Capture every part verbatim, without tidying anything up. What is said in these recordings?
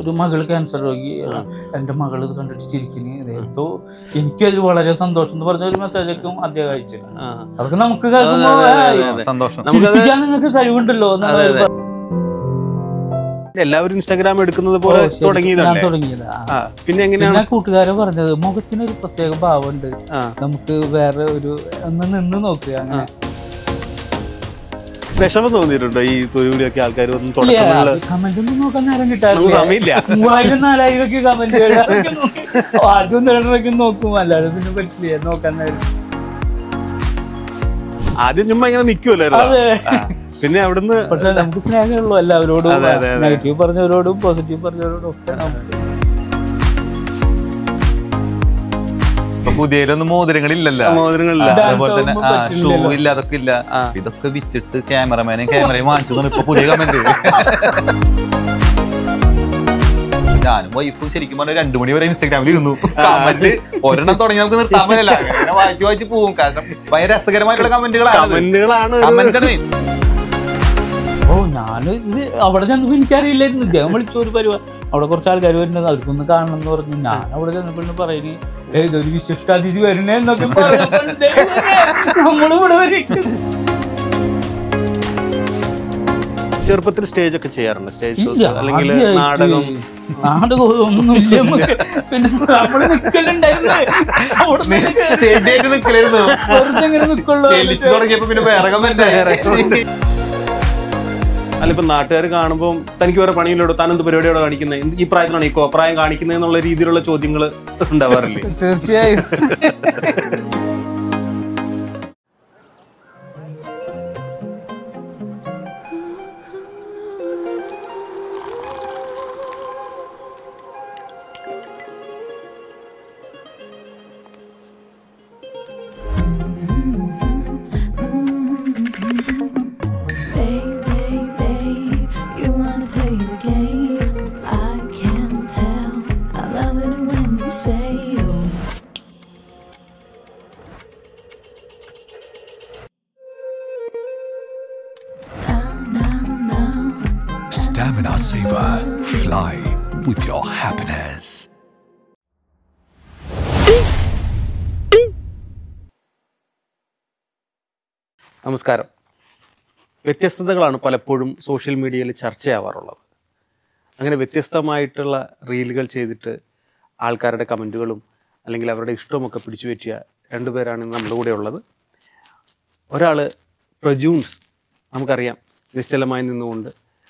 ഒരു മകള് ക്യാൻസർ രോഗി, എൻ്റെ മകൾ ഇത് കണ്ടിട്ട് ചിരിക്കുന്നു, എന്തോ എനിക്കതിൽ വളരെ സന്തോഷം എന്ന് പറഞ്ഞ ഒരു മെസ്സേജൊക്കെ അദ്ദേഹം അയച്ചില്ല. അതൊക്കെ നമുക്ക് ചിരിപ്പിക്കാൻ നിങ്ങൾക്ക് കഴിവുണ്ടല്ലോ. എല്ലാവരും ഇൻസ്റ്റാഗ്രാം എടുക്കുന്നത് പോലെ തുടങ്ങിയതാണ്. പിന്നെ എങ്ങനെയാണ് കൂട്ടുകാരെ പറഞ്ഞത്, മുഖത്തിനൊരു പ്രത്യേക ഭാവമുണ്ട്, നമുക്ക് വേറെ ഒരു ഒന്ന് നിന്ന് നോക്കുക. അങ്ങനെ വിഷമം തോന്നിയിട്ടുണ്ടോ ഈ തൊഴിലൊക്കെ ആൾക്കാർ കമന്റ് ഒന്നും നോക്കാൻ നേരം കിട്ടാറില്ല. മൂവായിരം നാലായിരം ഒക്കെ കമന്റ് ആദ്യം നേരമൊക്കെ നോക്കും, അല്ലാതെ പിന്നെ പറ്റില്ല നോക്കാൻ നേരം. ആദ്യം ചുമ്മാ ഇങ്ങനെ നിൽക്കുമല്ലോ, പിന്നെ അവിടുന്ന് പക്ഷെ നമുക്ക് സ്നേഹമുള്ളൂ എല്ലാവരോടും, നെഗറ്റീവ് പറഞ്ഞവരോടും പോസിറ്റീവ് പറഞ്ഞവരോടും ഒക്കെ. പുതിയൊന്നും മോതിരങ്ങളില്ലല്ലോ, മോതിരങ്ങളില്ല, അതുപോലെ തന്നെ ഷൂ ഇല്ല, അതൊക്കെ ഇല്ല. ഇതൊക്കെ വിറ്റിട്ട് ക്യാമറമാനെയും ക്യാമറയും വാങ്ങിച്ചു. ഇപ്പൊ പുതിയ കമന്റ് ഞാനും വൈഫും ശരിക്കും പറഞ്ഞാൽ രണ്ടു മണി വരെ ഇൻസ്റ്റാഗ്രാമിൽ ഇരുന്നു. കമന്റ് ഒരെണ്ണം തുടങ്ങി നമുക്ക് നിർത്താൻ പറ്റില്ല, അങ്ങനെ വായിച്ചു വായിച്ചു പോകും. കാരണം ഭയങ്കര രസകരമായിട്ടുള്ള കമന്റുകളാണ് കമന്റ്. ഓ ഞാന് ഇത് അവിടെ ചെന്നപ്പോ എനിക്കറിയില്ലായിരുന്നു, ഇദ്ദേഹം വിളിച്ച ഒരു പരിപാടി, അവിടെ കുറച്ച് ആൾക്കാർ വരുന്നത്, അവർക്കൊന്ന് കാണണം എന്ന് പറഞ്ഞു. ഞാൻ അവിടെ ചെന്നപ്പോഴാണ് പറയുന്നത്, ഏതൊരു വിശിഷ്ടാതിഥി വരണേ എന്നൊക്കെ നമ്മളിവിടെ വരും. ചെറുപ്പത്തിൽ സ്റ്റേജ് ഒക്കെ ചെയ്യാറുണ്ട്, സ്റ്റേജ് ഷോസ് അല്ലെങ്കിൽ നാടകം? നാടകം ഒന്നുമില്ല, പിന്നെ നമ്മള് നിക്കലുണ്ടായിരുന്നു, വെറുതെ ഇങ്ങനെ നിക്കുള്ളൂ. അല്ല, ഇപ്പൊ നാട്ടുകാർ കാണുമ്പോൾ തനിക്ക് വേറെ പണിയിലോടോ, താനെന്ത് പരിപാടിയോടെ കാണിക്കുന്നത്, ഈ പ്രായത്തിലാണ് ഈ കോപ്രായം കാണിക്കുന്നത് എന്നുള്ള രീതിയിലുള്ള ചോദ്യങ്ങൾ ഉണ്ടാവാറില്ലേ? തീർച്ചയായും. Stamina Saver. Fly with your happiness. നമസ്കാരം. വ്യത്യസ്തതകളാണ് പലപ്പോഴും സോഷ്യൽ മീഡിയയിൽ ചർച്ചയാവാറുള്ളത്. അങ്ങനെ വ്യത്യസ്തമായിട്ടുള്ള റീലുകൾ ചെയ്തിട്ട് ആൾക്കാരുടെ കമൻറ്റുകളും അല്ലെങ്കിൽ അവരുടെ ഇഷ്ടവുമൊക്കെ പിടിച്ചു പറ്റിയ രണ്ടുപേരാണ് നമ്മുടെ കൂടെ ഉള്ളത്. ഒരാൾ പ്രജൂൺസ്, നമുക്കറിയാം, നിശ്ചലമായി നിന്നുകൊണ്ട്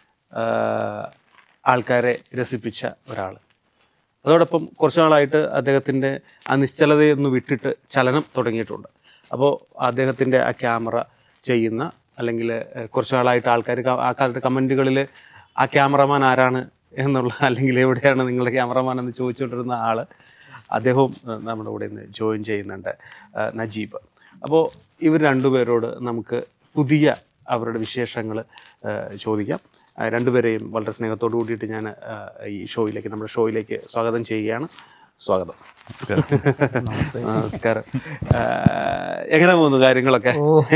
ആൾക്കാരെ രസിപ്പിച്ച ഒരാൾ. അതോടൊപ്പം കുറച്ച് നാളായിട്ട് അദ്ദേഹത്തിൻ്റെ ആ നിശ്ചലതയൊന്ന് വിട്ടിട്ട് ചലനം തുടങ്ങിയിട്ടുണ്ട്. അപ്പോൾ അദ്ദേഹത്തിൻ്റെ ആ ക്യാമറ ചെയ്യുന്ന, അല്ലെങ്കിൽ കുറച്ച് നാളായിട്ട് ആൾക്കാർ ആൾക്കാരുടെ കമൻറ്റുകളിൽ ആ ക്യാമറമാൻ ആരാണ് എന്നുള്ള, അല്ലെങ്കിൽ എവിടെയാണ് നിങ്ങളുടെ ക്യാമറമാൻ എന്ന് ചോദിച്ചുകൊണ്ടിരുന്ന ആൾ, അദ്ദേഹവും നമ്മുടെ കൂടെ ഇന്ന് ജോയിൻ ചെയ്യുന്നുണ്ട്, നജീബ്. അപ്പോൾ ഇവർ രണ്ടുപേരോട് നമുക്ക് പുതിയ അവരുടെ വിശേഷങ്ങൾ ചോദിക്കാം. രണ്ടുപേരെയും വളരെ സ്നേഹത്തോടു കൂടിയിട്ട് ഞാൻ ഈ ഷോയിലേക്ക്, നമ്മുടെ ഷോയിലേക്ക് സ്വാഗതം ചെയ്യുകയാണ്. സ്വാഗതം. നമസ്കാരം. എങ്ങനെ പോകുന്നു കാര്യങ്ങളൊക്കെ?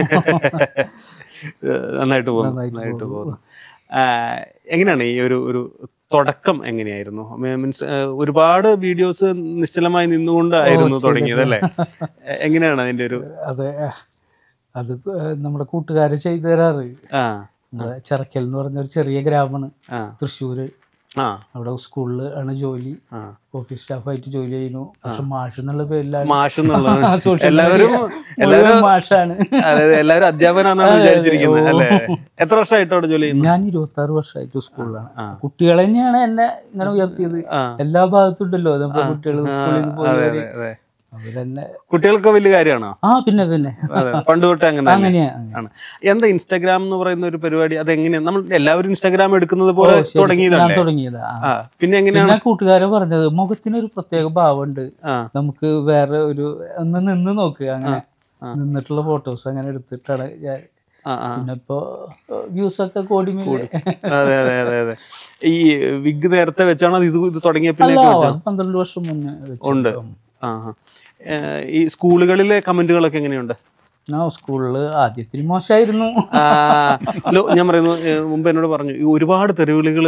നന്നായിട്ട് പോകുന്നു, നന്നായിട്ട് പോകുന്നു. എങ്ങനെയാണ് ഈ ഒരു ഒരു തുടക്കം എങ്ങനെയായിരുന്നു? മീൻസ് ഒരുപാട് വീഡിയോസ് നിശ്ചലമായി നിന്നുകൊണ്ടായിരുന്നു തുടങ്ങിയത് അല്ലേ? എങ്ങനെയാണ് അതിൻ്റെ ഒരു? അതെ, അത് നമ്മുടെ കൂട്ടുകാര് ചെയ്തു തരാറ്. ചെറക്കൽ എന്ന് പറഞ്ഞ ഒരു ചെറിയ ഗ്രാമമാണ്, തൃശ്ശൂര്. അവിടെ സ്കൂളിൽ ആണ് ജോലി, ഓഫീസ് സ്റ്റാഫായിട്ട് ജോലി ചെയ്യുന്നു. പക്ഷെ മാഷ് എന്നുള്ള പേരിലാണ്, എല്ലാവരും മാഷാണ്, എല്ലാവരും അധ്യാപകനാണെന്നാണ് വിചാരിച്ചിരിക്കുന്നത് അല്ലേ? എത്ര വർഷമായിട്ട് അവിടെ ജോലി ചെയ്യുന്നു? ഞാൻ ഇരുപത്തി ആറ് വർഷമായിട്ട് സ്കൂളിലാണ്. കുട്ടികൾ തന്നെയാണ് എന്നെ ഇങ്ങനെ ഉയർത്തിയത്. എല്ലാ ഭാഗത്തും ഉണ്ടല്ലോ നമ്മുടെ കുട്ടികൾ സ്കൂളിൽ പോയി, അവരെന്നെ. കുട്ടികൾക്ക് വലിയ കാര്യമാണോ? ആ പിന്നെ പിന്നെ പണ്ട് തൊട്ട് അങ്ങനെ അങ്ങനെയാണ്. എന്താ ഇൻസ്റ്റാഗ്രാം എന്ന് പറയുന്ന ഒരു പരിപാടി, അതെങ്ങനെയാ? നമ്മൾ എല്ലാവരും ഇൻസ്റ്റാഗ്രാം എടുക്കുന്നത് പോലെ തുടങ്ങിയതാണ് തുടങ്ങിയത്. പിന്നെ എങ്ങനെയാണ് കൂട്ടുകാരെ പറഞ്ഞത്, മുഖത്തിനൊരു പ്രത്യേക ഭാവമുണ്ട്, നമുക്ക് വേറെ ഒരു ഒന്ന് നിന്ന് നോക്കുക. അങ്ങനെ നിന്നിട്ടുള്ള ഫോട്ടോസ് അങ്ങനെ എടുത്തിട്ടാണ് ഞാൻ. പിന്നെ ഇപ്പൊ വ്യൂസ് ഒക്കെ കോടി. അതെ അതെ അതെ അതെ. ഈ വിഗ് നേരത്തെ വെച്ചാണോ ഇത് ഇത് തുടങ്ങിയ? പന്ത്രണ്ട് വർഷം മുന്നേ ഉണ്ട്. ആ, ഈ സ്കൂളുകളിലെ കമന്റുകളൊക്കെ എങ്ങനെയുണ്ട്? സ്കൂളില് ആദ്യത്തിന് മോശമായിരുന്നു. ഞാൻ പറയുന്നു, മുമ്പ് എന്നോട് പറഞ്ഞു, ഈ ഒരുപാട് തെരുവിളികൾ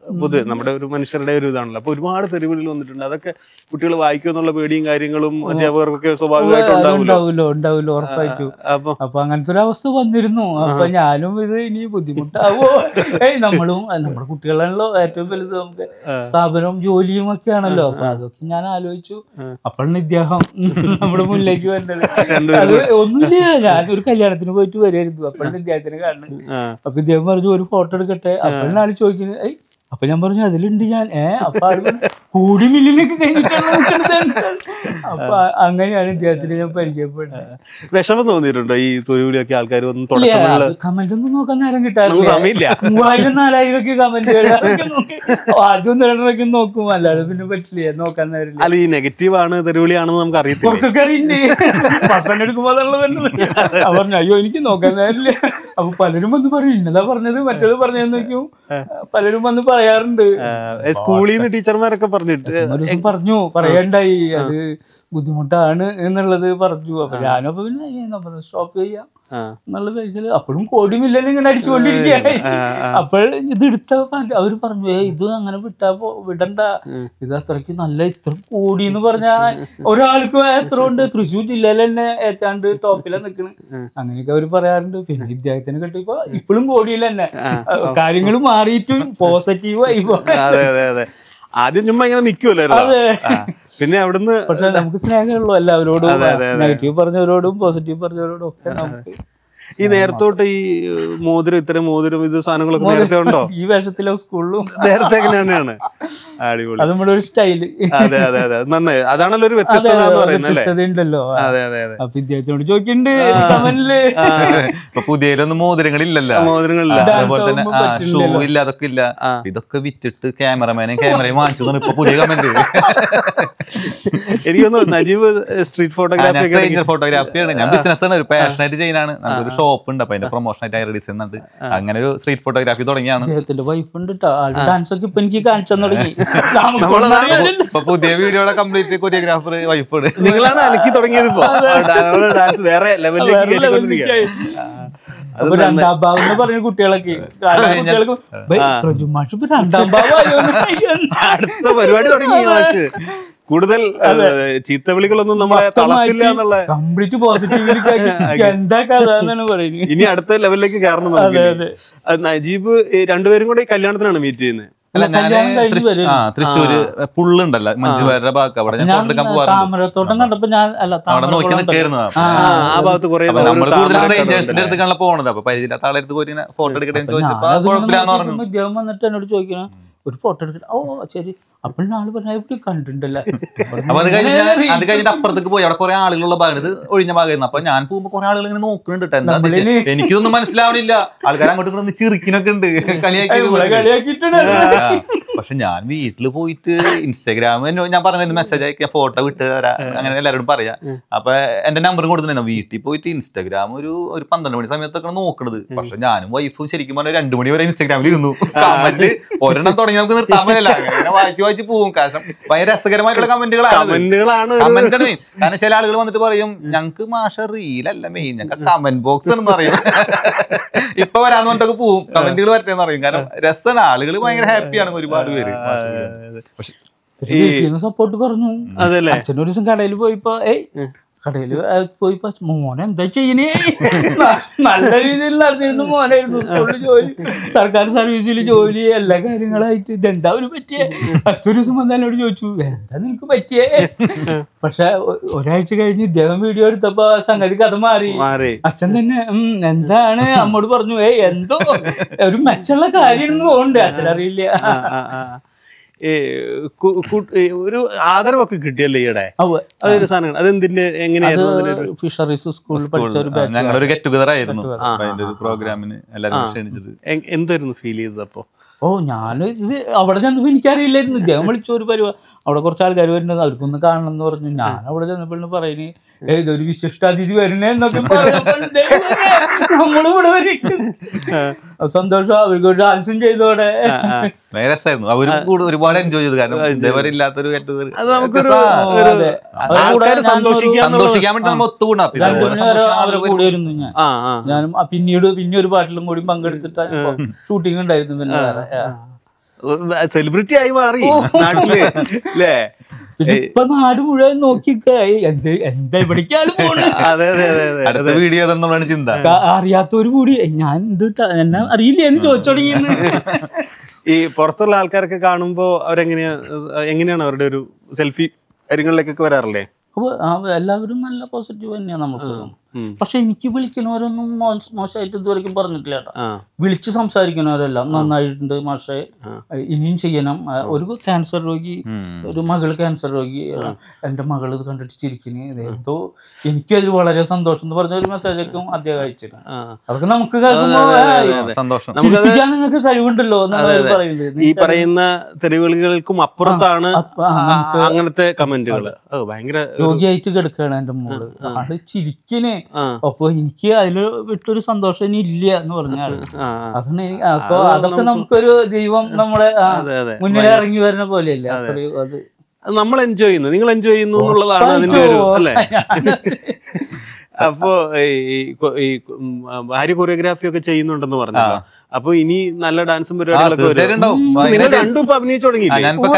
പൊതുവെ നമ്മുടെ ഒരു മനുഷ്യരുടെ ഒരു ഇതാണല്ലോ. അപ്പൊ ഒരുപാട് തെരുവുകളിൽ വന്നിട്ടുണ്ട്. അതൊക്കെ കുട്ടികൾ വായിക്കും എന്നുള്ള പേടിയും കാര്യങ്ങളും അധ്യാപകർക്കൊക്കെ സ്വാഭാവികമായിട്ട് ഉണ്ടാവില്ലോ ഉണ്ടാവില്ലോ ഉറപ്പായിട്ടും. അപ്പൊ അപ്പൊ അങ്ങനത്തെ ഒരു അവസ്ഥ വന്നിരുന്നു. അപ്പൊ ഞാനും ഇത് ഇനി ബുദ്ധിമുട്ടാവോ, ഏയ് നമ്മളും നമ്മുടെ കുട്ടികളാണല്ലോ ഏറ്റവും വലുത്, നമുക്ക് സ്ഥാപനവും ജോലിയും ഒക്കെ ആണല്ലോ. അപ്പൊ അതൊക്കെ ഞാൻ ആലോചിച്ചു. അപ്പോഴാണ് ഇദ്ദേഹം നമ്മുടെ മുന്നിലേക്ക് വന്നത്. അത് ഒന്നുമില്ല, ഞാനൊരു കല്യാണത്തിന് പോയിട്ട് വരായിരുന്നു, അപ്പോഴാണ് ഇദ്ദേഹത്തിനെ കാണുന്നത്. അപ്പൊ ഇദ്ദേഹം പറഞ്ഞു ഒരു ഫോട്ടോ എടുക്കട്ടെ. അപ്പോഴാണ് ആള് ചോദിക്കുന്നത്. ഏയ് അപ്പൊ ഞാൻ പറഞ്ഞു അതിലുണ്ട് ഞാൻ. ഏഹ് അപ്പൊ ആള് കൂടി മില്ലിലേക്ക് കഴിഞ്ഞിട്ടാണ്. അപ്പൊ അങ്ങനെയാണ് ഇദ്ദേഹത്തിന് ഞാൻ പരിചയപ്പെടുന്നത്. വിഷമം തോന്നിയിട്ടുണ്ടോ ഈ തൊഴിലൊക്കെ ആൾക്കാർ ഒന്നും തുടക്കമുള്ള കമന്റ് ഒന്നും നോക്കാൻ നേരം കിട്ടാറില്ല. മൂവായിരം നാലായിരം ഒക്കെ കമന്റ് ആദ്യം രണ്ടരൊക്കെ നോക്കും, അല്ലാതെ പിന്നെ പറ്റില്ല, നോക്കാൻ നേരം. അല്ല ഈ നെഗറ്റീവ് ആണ് തെരുവിളിയാണെന്ന് നമുക്ക് അറിയത്തില്ല. പുറത്തൊക്കെ അറിയണ്ടേ, ഭക്ഷണം എടുക്കുമ്പോ പറഞ്ഞു അയ്യോ എനിക്ക് നോക്കാൻ നേരില്ല. അപ്പൊ പലരും വന്ന് പറയും ഇന്നതാ പറഞ്ഞത് മറ്റേത് പറഞ്ഞതെന്ന് വെക്കും. പലരും വന്ന് പറയാറുണ്ട്. സ്കൂളിൽ നിന്ന് ടീച്ചർമാരൊക്കെ പറഞ്ഞിട്ട് പറഞ്ഞു പറയണ്ടായി അത് ബുദ്ധിമുട്ടാണ് എന്നുള്ളത് പറഞ്ഞു. അപ്പൊ ഞാനും അപ്പൊ പിന്നെ സ്റ്റോപ്പ് ചെയ്യാം എന്നുള്ള ബേസിൽ അപ്പോഴും കോടി മില്യൻ ഇങ്ങനെ അടിച്ചുകൊണ്ടിരിക്കുകയായി. അപ്പോൾ ഇത് എടുത്ത അവര് പറഞ്ഞു ഏ ഇത് അങ്ങനെ വിട്ടാ വിടണ്ട, ഇത് അത്രയ്ക്ക് നല്ല ഇത്ര കോടി എന്ന് പറഞ്ഞാൽ ഒരാൾക്ക് എത്ര ഉണ്ട്, തൃശ്ശൂർ ജില്ലയിൽ തന്നെ ഏറ്റാണ്ട് ടോപ്പിലാ നിക്കണ്. അങ്ങനെയൊക്കെ അവര് പറയാറുണ്ട്. പിന്നെ ഇദ്ദേഹത്തിന് കിട്ടിയപ്പോ ഇപ്പോഴും കോടിയിൽ തന്നെ കാര്യങ്ങൾ മാറിയിട്ടും പോസിറ്റീവായി. അതെ അതെ അതെ ആദ്യം ചുമ്മാ ഇങ്ങനെ നിൽക്കുമല്ലോ, പിന്നെ അവിടുന്ന്. പക്ഷെ നമുക്ക് സ്നേഹമുള്ളൂ എല്ലാവരോടും, നെഗറ്റീവ് പറഞ്ഞവരോടും പോസിറ്റീവ് പറഞ്ഞവരോടും ഒക്കെ. നമുക്ക് ഈ നേരത്തോട്ട് ഈ മോതിരം ഇത്തരം മോതിരം ഇത് സാധനങ്ങളൊക്കെ നേരത്തെ ഉണ്ടോ? ഈ വേഷത്തിലോ സ്കൂളിലും നേരത്തെ എങ്ങനെയാണ്? അടിപൊളി, അത് നമ്മുടെ ഒരു സ്റ്റൈല്. അതെ അതെ അതെ നന്നായി. അതാണല്ലോ ഒരു വ്യത്യസ്തത എന്ന് പറയുന്നത് ഉണ്ടല്ലോ. അതെ അതെ അതെ. അപ്പൊ ഇദ്ദേഹത്തിനോട് ചോദിക്കണ്ട് കമന്റില് പുതിയൊന്നും മോതിരങ്ങളില്ലല്ലോ, മോതിരങ്ങളില്ല, അതുപോലെ തന്നെ ഷൂ ഇല്ല, അതൊക്കെ ഇല്ല. ഇതൊക്കെ വിറ്റിട്ട് ക്യാമറമാനെ ക്യാമറയും വാങ്ങിച്ചു ഇപ്പൊ പുതിയ കമന്റ്. എനിക്ക് തോന്നുന്നു നജീബ് സ്ട്രീറ്റ് ഫോട്ടോഗ്രാഫി ഫോട്ടോഗ്രാഫിയാണ്. ഞാൻ ബിസിനസ് ആണ്, ഒരു പാഷനായിട്ട് ചെയ്യാനാണ്. നമുക്കൊരു ഷോപ്പ് ഉണ്ട്, അപ്പൊ അതിന്റെ പ്രൊമോഷൻ ആയിട്ട് ഐഡിയ ഡിസൈൻ ഉണ്ട്. അങ്ങനെ ഒരു സ്ട്രീറ്റ് ഫോട്ടോഗ്രാഫി തുടങ്ങിയാണ്. അദ്ദേഹത്തിന്റെ വൈഫ് ഉണ്ട് ഡാൻസ് ഒക്കെ ഇപ്പൊ എനിക്ക് കാണിച്ചു തുടങ്ങി. പുതിയ വീഡിയോയുടെ കംപ്ലീറ്റ് കൊറിയോഗ്രാഫർ വൈഫാണ്. നിങ്ങളാണ് അലക്കി തുടങ്ങിയത്. ഇപ്പൊ ഡാൻസ് വേറെ ലെവലിലേക്ക്. രണ്ടാം ഭാഗം എന്ന് പറഞ്ഞ കുട്ടികളൊക്കെ രണ്ടാം ഭാഗം അടുത്ത പരിപാടി തുടങ്ങി. കൂടുതൽ ചീത്തവിളികളൊന്നും നമ്മളെ തളർത്തില്ല എന്നുള്ള കംപ്ലീറ്റ് പോസിറ്റീവ് എന്താ കഥ എന്നാണ് പറയുന്നത്. ഇനി അടുത്ത ലെവലിലേക്ക് കയറണം. നജീബ് രണ്ടുപേരും കൂടെ കല്യാണത്തിനാണ് മീറ്റ് ചെയ്യുന്നത്. അല്ല ഞാന് ആ തൃശ്ശൂര് പുള്ളുണ്ടല്ലോ മഞ്ജുവാരുടെ ഭാഗത്ത്, അവിടെ ഞാൻ ഫോട്ടോ എടുക്കാൻ താമരത്തോട്ടം കണ്ടപ്പോ ഞാൻ അല്ല അവിടെ നോക്കി നിൽക്കായിരുന്നു. ആ ഭാഗത്ത് കുറെ നമ്മൾ കൂടുതൽ സ്ട്രേഞ്ചേഴ്സിന്റെ അടുത്തേക്കാണല്ലോ പോണത്. അപ്പൊ പരിചയമില്ലാത്ത ആളെ അടുത്ത് പോയിട്ട് ഫോട്ടോ എടുക്കട്ടെ എന്ന് ചോദിച്ചപ്പോ കുഴപ്പമില്ലാന്ന് പറഞ്ഞു. ഉദ്യോഗം വന്നിട്ട് എന്നോട് ചോദിക്കണം ഒരു ഫോട്ടോ എടുക്കട്ടെ. ഓ ശരി. അപ്പോഴാണ് ആള് പറഞ്ഞ ഇവിടെ കണ്ടിട്ടുണ്ടല്ലോ. അപ്പൊ അത് കഴിഞ്ഞ് അത് കഴിഞ്ഞിട്ട് അപ്പുറത്തേക്ക് പോയി. അവിടെ കുറെ ആളുകളുള്ള ഭാഗം, ഇത് ഒഴിഞ്ഞ ഭാഗമായിരുന്നു. അപ്പൊ ഞാൻ പോകുമ്പോ കുറെ ആളുകൾ ഇങ്ങനെ നോക്കുന്നുണ്ട് കേട്ടോ. എന്താ എനിക്കിതൊന്നും മനസ്സിലാവണില്ല. ആൾക്കാർ അങ്ങോട്ട് ഇങ്ങനെ ചിരിക്കിനൊക്കെ ഉണ്ട്, കളിയാക്കി. പക്ഷെ ഞാൻ വീട്ടിൽ പോയിട്ട് ഇൻസ്റ്റാഗ്രാം ഞാൻ പറഞ്ഞത് മെസ്സേജ് അയക്കുക, ഫോട്ടോ വിട്ട് തരാം, അങ്ങനെ എല്ലാവരോടും പറയാം. അപ്പൊ എന്റെ നമ്പറും കൊടുത്തിട്ടുണ്ടായിരുന്നു. വീട്ടിൽ പോയിട്ട് ഇൻസ്റ്റാഗ്രാം ഒരു ഒരു പന്ത്രണ്ട് മണി സമയത്തൊക്കെ നോക്കണത്. പക്ഷെ ഞാനും വൈഫും ശരിക്കും പറഞ്ഞാൽ രണ്ടു മണി വരെ ഇൻസ്റ്റാഗ്രാമിൽ ഇരുന്നു. കമന്റ് ഒരെണ്ണം തുടങ്ങി നമുക്ക് നിർത്താൻ പറ്റില്ല. അങ്ങനെ വായിച്ച് വായിച്ച് പോകും. കാരണം ഭയങ്കര രസകരമായിട്ടുള്ള കമന്റുകളാണ് കമന്റാണ് മെയിൻ. കാരണം ചില ആളുകൾ വന്നിട്ട് പറയും ഞങ്ങക്ക് മാഷ റീലല്ല മെയിൻ, ഞങ്ങൾക്ക് കമന്റ് ബോക്സ് എന്ന് പറയും. ഇപ്പൊ വരാന്ന് പറഞ്ഞിട്ടൊക്കെ പോവും, കമന്റുകൾ വരട്ടെന്ന് പറയും. കാരണം രസമാണ്, ആളുകൾ ഭയങ്കര ഹാപ്പിയാണ് ഒരുപാട് പേര്. സപ്പോർട്ട് പറഞ്ഞു. അച്ഛനൊരു ദിവസം കടയിൽ പോയിപ്പോ ഏയ് കടയില് പോയിപ്പോ മോനെ എന്താ ചെയ്യണേ, നല്ല രീതിയിൽ നടന്നിരുന്നു മോനായിരുന്നു. സ്കൂളിൽ ജോലി, സർക്കാർ സർവീസിൽ ജോലി, എല്ലാ കാര്യങ്ങളായിട്ട് ഇതെന്താ ഒരു പറ്റിയേ. അടുത്തൊരു ദിവസം വന്നോട് ചോദിച്ചു എന്താ നിനക്ക് പറ്റിയേ. പക്ഷെ ഒരാഴ്ച കഴിഞ്ഞ് ഇദ്ദേഹം വീഡിയോ എടുത്തപ്പോ സംഗതി കഥ മാറി. അച്ഛൻ തന്നെ ഉം എന്താണ് അമ്മോട് പറഞ്ഞു ഏ എന്തോ ഒരു മെച്ചുള്ള കാര്യം പോകുന്നുണ്ട്, അച്ഛനറിയില്ല. ഒരു ആദരവൊക്കെ കിട്ടിയല്ലേ ഈയിടെ, അതൊരു സാധനം. അതെന്തിന്റെ എങ്ങനെയായിരുന്നു? ഫിഷറീസ് സ്കൂളിൽ പഠിച്ച ഞങ്ങളൊരു ഗെറ്റ് ടുഗദർ ആയിരുന്നു അതിന്റെ ഒരു പ്രോഗ്രാമിന് എല്ലാവരും ക്ഷണിച്ചത്. എന്തായിരുന്നു ഫീൽ ചെയ്തത് അപ്പൊ? ഓ ഞാൻ ഇത് അവിടെ ചെന്നപ്പോ എനിക്കറിയില്ലായിരുന്നു. ഇദ്ദേഹം വിളിച്ച ഒരു പരിപാടി, അവിടെ കുറച്ച് ആൾക്കാർ വരുന്നത്, അവർക്കൊന്ന് കാണണം എന്ന് പറഞ്ഞു. ഞാൻ അവിടെ ചെന്നപ്പോഴാണ് പറയുന്നത് ഏതൊരു വിശിഷ്ടാതിഥി വരണേ എന്നൊക്കെ നമ്മളിവിടെ വരും. സന്തോഷം, അവർക്ക് ഒരു ഡാൻസും ചെയ്തോടെ രസമായിരുന്നു. അവരും കൂടെ ഒരുപാട് എൻജോയ് ചെയ്തു. കാരണം ഇതേവരില്ലാത്തൊരു സന്തോഷിക്കാൻ വേണ്ടി നമ്മൾ ഒത്തുകൂടാ. അവരെ കൂടെ ആയിരുന്നു ഞാൻ. ഞാനും പിന്നീട് പിന്നെ ഒരു പാട്ടിലും കൂടി പങ്കെടുത്തിട്ട് ഷൂട്ടിംഗ് ഉണ്ടായിരുന്നു. പിന്നെ സെലിബ്രിറ്റി ആയി മാറി നാട്ടില് അല്ലേ? ഇപ്പൊ നാട് മുഴുവൻ നോക്കിക്ക എന്ത് എന്താ ഇവിടേക്കാണ് പോണേ. അതെ അതെ അതെ അതെ അടുത്ത വീഡിയോ എന്നുള്ളതാണ് ചിന്ത. അറിയാത്തവര് കൂടി ഞാൻ ഇത് എന്നെ അറിയില്ല എന്ന് ചോദിച്ചു തുടങ്ങിയെന്ന്. ഈ പുറത്തുള്ള ആൾക്കാരൊക്കെ കാണുമ്പോ അവരെങ്ങനെയാ എങ്ങനെയാണ് അവരുടെ ഒരു സെൽഫി കാര്യങ്ങളിലേക്കൊക്കെ വരാറില്ലേ? അപ്പൊ എല്ലാവരും നല്ല പോസിറ്റീവ് തന്നെയാണ് നമുക്ക്. പക്ഷെ എനിക്ക് വിളിക്കുന്നവരൊന്നും മോശമായിട്ട് ഇതുവരെയും പറഞ്ഞിട്ടില്ല കേട്ടോ. വിളിച്ച് സംസാരിക്കുന്നവരെല്ലാം നന്നായിട്ടുണ്ട് മാഷെ, ഇനിയും ചെയ്യണം. ഒരു ക്യാൻസർ രോഗി, ഒരു മകള് ക്യാൻസർ രോഗി, എൻ്റെ മകൾ ഇത് കണ്ടിട്ട് ചിരിക്കുന്നത് എന്തോ എനിക്കതിൽ വളരെ സന്തോഷം എന്ന് പറഞ്ഞ ഒരു മെസ്സേജൊക്കെ അദ്ദേഹം അയച്ചിരുന്നു. അതൊക്കെ നമുക്ക് സന്തോഷം. ചിരിപ്പിക്കാൻ നിങ്ങൾക്ക് കഴിവുണ്ടല്ലോ എന്നാണ് പറയുന്നത്. ഈ പറയുന്ന തെരുവുകൾക്കും അപ്പുറത്താണ് അങ്ങനത്തെ കമന്റുകൾ. ഭയങ്കര രോഗിയായിട്ട് കിടക്കുകയാണ് എൻ്റെ മോള്, ആള് ചിരിക്കണേ. അപ്പൊ എനിക്ക് അതില് വിട്ടൊരു സന്തോഷം ഇനി ഇല്ല എന്ന് പറഞ്ഞാൽ അതാണ്. അപ്പൊ അതൊക്കെ നമുക്കൊരു ദൈവം നമ്മുടെ മുന്നിൽ ഇറങ്ങി വരുന്ന പോലെയല്ലേ. അത് നമ്മൾ എൻജോയ് ചെയ്യുന്നു, നിങ്ങൾ എൻജോയ് ചെയ്യുന്നു എന്നുള്ളതാണ് അതിന്റെ ഒരു അല്ലേ. അപ്പോ ഈ ഭാര്യ കൊറിയോഗ്രാഫി ഒക്കെ ചെയ്യുന്നുണ്ടെന്ന് പറഞ്ഞല്ലോ. അപ്പൊ ഇനി നല്ല ഡാൻസും പരിപാടികളൊക്കെ രണ്ടും ഇപ്പൊ അഭിനയിച്ചു തുടങ്ങിയില്ലേ?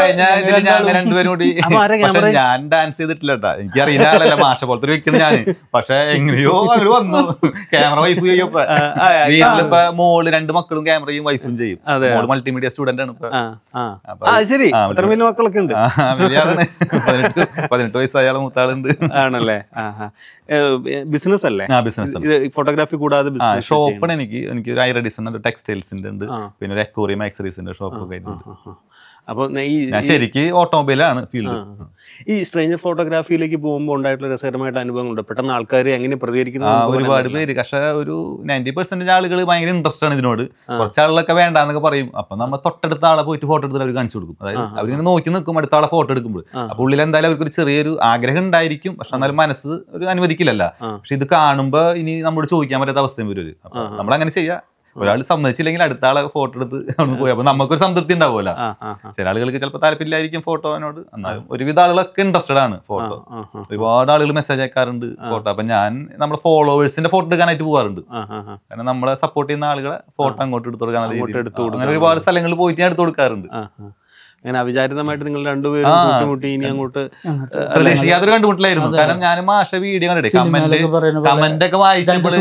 ഞാൻ ഡാൻസ് ചെയ്തിട്ടില്ല കേട്ടാ, എനിക്ക് അറിയുന്ന ആളല്ല, മാഷ പോലത്തെ വ്യക്തിയാണ് ഞാൻ. പക്ഷെ എങ്ങനെയോ അങ്ങോട്ട് വന്നു ക്യാമറ വൈഫ് ചെയ്യപ്പോ വീട്ടിലിപ്പോ മോള് രണ്ട് മക്കളും ക്യാമറയും വൈഫും ചെയ്യും. മോള് മൾട്ടിമീഡിയ സ്റ്റുഡന്റ് ആണ് ഇപ്പൊ. ശരി, അത്ര വലിയ മക്കളൊക്കെ ഉണ്ട്. പതിനെട്ട് പതിനെട്ട് വയസ്സായ ആള് മൂത്താളുണ്ട്. ആണല്ലേ? ബിസിനസ് അല്ലേ? ഫോട്ടോഗ്രാഫി കൂടാതെ ഷോപ്പാണ് എനിക്ക്. എനിക്ക് ഒരു ഐറഡിസൺ ടെക്സ്റ്റൈൽസിന്റെ ഉണ്ട്, പിന്നെ ഒരു അക്വേറിയം ആക്സറീസിന്റെ ഷോപ്പ് ഒക്കെ ആയിട്ടുണ്ട്. അപ്പൊ ശരിക്ക് ഓട്ടോമൊബൈലാണ് ഫീൽഡ്. ഈ സ്ട്രേഞ്ചർ ഫോട്ടോഗ്രാഫിയിലേക്ക് പോകുമ്പോൾ ഉണ്ടായിട്ടുള്ള രസകരമായിട്ട് അനുഭവങ്ങളുണ്ട്. പെട്ടെന്ന് ആൾക്കാർ എങ്ങനെ പ്രതികരിക്കുന്നു? ഒരുപാട് പേര്, പക്ഷെ ഒരു നയൻറ്റി പെർസെന്റേജ് ആളുകൾ ഭയങ്കര ഇൻട്രസ്റ്റ് ആണ് ഇതിനോട്. കുറച്ച് ആളുകളൊക്കെ വേണ്ടാന്നൊക്കെ പറയും. അപ്പൊ നമ്മൾ തൊട്ടടുത്ത ആളെ പോയിട്ട് ഫോട്ടോ എടുത്തിട്ട് അവർ കാണിച്ചു കൊടുക്കും. അതായത് അവരിങ്ങനെ നോക്കി നിൽക്കും അടുത്ത ആളെ ഫോട്ടോ എടുക്കുമ്പോൾ. അപ്പൊ ഉള്ളിൽ എന്തായാലും അവർക്ക് ഒരു ചെറിയൊരു ആഗ്രഹം ഉണ്ടായിരിക്കും, പക്ഷെ എന്നാലും മനസ്സ് ഒരു അനുവദിക്കില്ലല്ല. പക്ഷെ ഇത് കാണുമ്പോ ഇനി നമ്മോട് ചോദിക്കാൻ പറ്റാത്ത അവസ്ഥയും വരും. അപ്പൊ നമ്മളങ്ങനെ ചെയ്യാം. ഒരാൾ സമ്മതിച്ചില്ലെങ്കിൽ അടുത്ത ആളെ ഫോട്ടോ എടുത്ത് അവിടെ പോയി. അപ്പൊ നമുക്കൊരു സംതൃപ്തി ഉണ്ടാവുമല്ലോ. ചില ആളുകൾക്ക് ചിലപ്പോൾ താല്പര്യമില്ലായിരിക്കും ഫോട്ടോനോട്, എന്നാലും ഒരുവിധ ആളുകളൊക്കെ ഇൻട്രസ്റ്റഡ് ആണ് ഫോട്ടോ. ഒരുപാട് ആളുകൾ മെസ്സേജ് അയക്കാറുണ്ട് ഫോട്ടോ. അപ്പൊ ഞാൻ നമ്മുടെ ഫോളോവേഴ്സിന്റെ ഫോട്ടോ എടുക്കാനായിട്ട് പോകാറുണ്ട്. കാരണം നമ്മളെ സപ്പോർട്ട് ചെയ്യുന്ന ആളുകളെ ഫോട്ടോ അങ്ങോട്ട് എടുത്തു കൊടുക്കാൻ അങ്ങനെ ഒരുപാട് സ്ഥലങ്ങളിൽ പോയിട്ട് ഞാൻ എടുത്തു കൊടുക്കാറുണ്ട്. അങ്ങനെ അവിചാരിതമായിട്ട് നിങ്ങൾ രണ്ടുപേരും കൂട്ടിമുട്ടി ഇനി അങ്ങോട്ട് പ്രതീക്ഷിക്കാത്തൊരു കണ്ടുമുട്ടിലായിരുന്നു. കാരണം ഞാൻ മാഷ വീഡിയോ കണ്ടിട്ട് കമന്റ് കമന്റ് ഒക്കെ വായിച്ചപ്പോൾ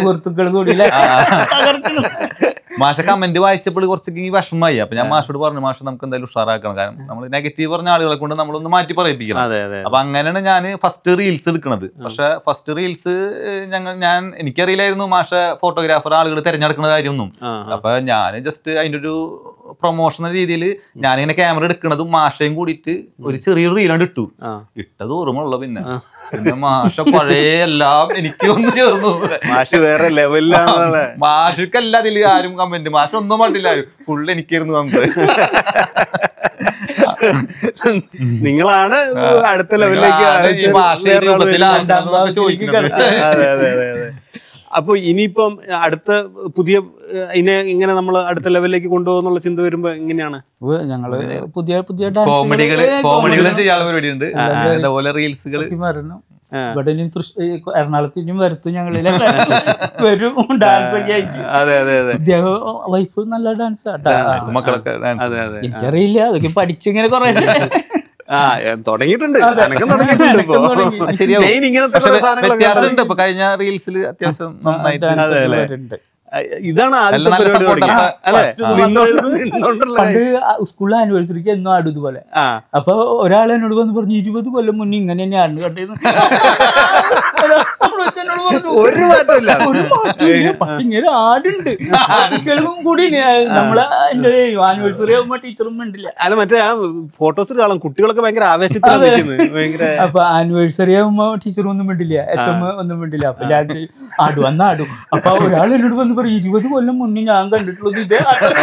മാഷ കമന്റ് വായിച്ചപ്പോൾ കുറച്ചൊക്കെ ഈ വിഷമമായി. അപ്പൊ ഞാൻ മാഷോട് പറഞ്ഞു, മാഷ നമുക്ക് എന്തായാലും ഉഷാറാക്കണം, കാരണം നമ്മൾ നെഗറ്റീവ് പറഞ്ഞ ആളുകളെ കൊണ്ട് നമ്മളൊന്ന് മാറ്റി പറയിപ്പിക്കണം. അപ്പൊ അങ്ങനെയാണ് ഞാൻ ഫസ്റ്റ് റീൽസ് എടുക്കുന്നത്. പക്ഷെ ഫസ്റ്റ് റീൽസ് ഞങ്ങൾ ഞാൻ എനിക്കറിയില്ലായിരുന്നു മാഷ ഫോട്ടോഗ്രാഫർ ആളുകൾ തിരഞ്ഞെടുക്കുന്ന കാര്യമൊന്നും. അപ്പൊ ഞാൻ ജസ്റ്റ് അതിന്റെ ഒരു പ്രൊമോഷണൽ രീതിയിൽ ഞാനിങ്ങനെ ക്യാമറ എടുക്കണതും മാഷയും കൂടിയിട്ട് ഒരു ചെറിയൊരു റീലാണ്ട് ഇട്ടു. ഇട്ടത് ഓർമ്മയുള്ള പിന്നെ പിന്നെ മാഷ പഴയ എല്ലാം എനിക്ക് ഒന്ന് ചേർന്നു. മാഷ് വേറെ ലെവലിലാണ്. മാഷക്കല്ല അതിൽ ആരും കമന്റ്, മാഷ ഒന്നും പാട്ടില്ല, ഫുള്ള് എനിക്കായിരുന്നു കമന്റ്. നിങ്ങളാണ് അടുത്ത ലെവലിലേക്ക് ചോദിക്കുന്നത്. അതെ അതെ അതെ അതെ. അപ്പൊ ഇനിയിപ്പം അടുത്ത പുതിയ ഇതിനെ ഇങ്ങനെ നമ്മൾ അടുത്ത ലെവലിലേക്ക് കൊണ്ടുപോകുന്നുള്ള ചിന്ത വരുമ്പോ എങ്ങനെയാണ്? ഞങ്ങള് പുതിയ പുതിയ കോമഡികള് കോമഡികള് ചെയ്യാനുള്ള പരിപാടിയുണ്ട്. അതുപോലെ റീൽസുകൾ വരണം. ഇവിടെ ഇനി എറണാകുളത്ത് ഇനിയും വരുത്തും ഞങ്ങളിലെ വരും ഡാൻസ് ഒക്കെ ആയിട്ട്. വൈഫ് നല്ല ഡാൻസ് മക്കളൊക്കെ. എനിക്കറിയില്ല, അതൊക്കെ പഠിച്ചിങ്ങനെ കുറെ തുടങ്ങിയിട്ടുണ്ട്. വ്യത്യാസമുണ്ട്. ഇപ്പൊ കഴിഞ്ഞ റീൽസിൽ അത്യാവശ്യം നന്നായിട്ട് ഇതാണ് സ്കൂളിലെ ആനിവേഴ്സറിക്ക് എന്നും ആടും ഇതുപോലെ. അപ്പൊ ഒരാൾ എന്നോട് വന്ന് പറഞ്ഞു, ഇരുപത് കൊല്ലം മുന്നേ ഇങ്ങനെ തന്നെ ആടുന്നു കണ്ടേന്ന്. ഒരു മാറ്റമില്ല, ഇങ്ങനെ ആടുണ്ട് കൂടി. നമ്മളെ എന്റെ ആനിവേഴ്സറി ആകുമ്പോ ടീച്ചറും വേണ്ടില്ല. അല്ല മറ്റേ ആ ഫോട്ടോസ് കാണാം, കുട്ടികളൊക്കെ ഭയങ്കര ആവേശത്തിലാണ്. അപ്പൊ ആനിവേഴ്സറി ആകുമ്പോ ടീച്ചറും ഒന്നും വേണ്ടില്ല, എച്ച് എം ഒന്നും വേണ്ടില്ല. അപ്പൊ ഞാൻ ആടും അന്ന് ആടും. അപ്പൊ ഒരാൾ എന്നോട് വന്ന് ഇരുപത് കൊല്ലം മുന്നേ ഞാൻ കണ്ടിട്ടുള്ളത് ഇതേ.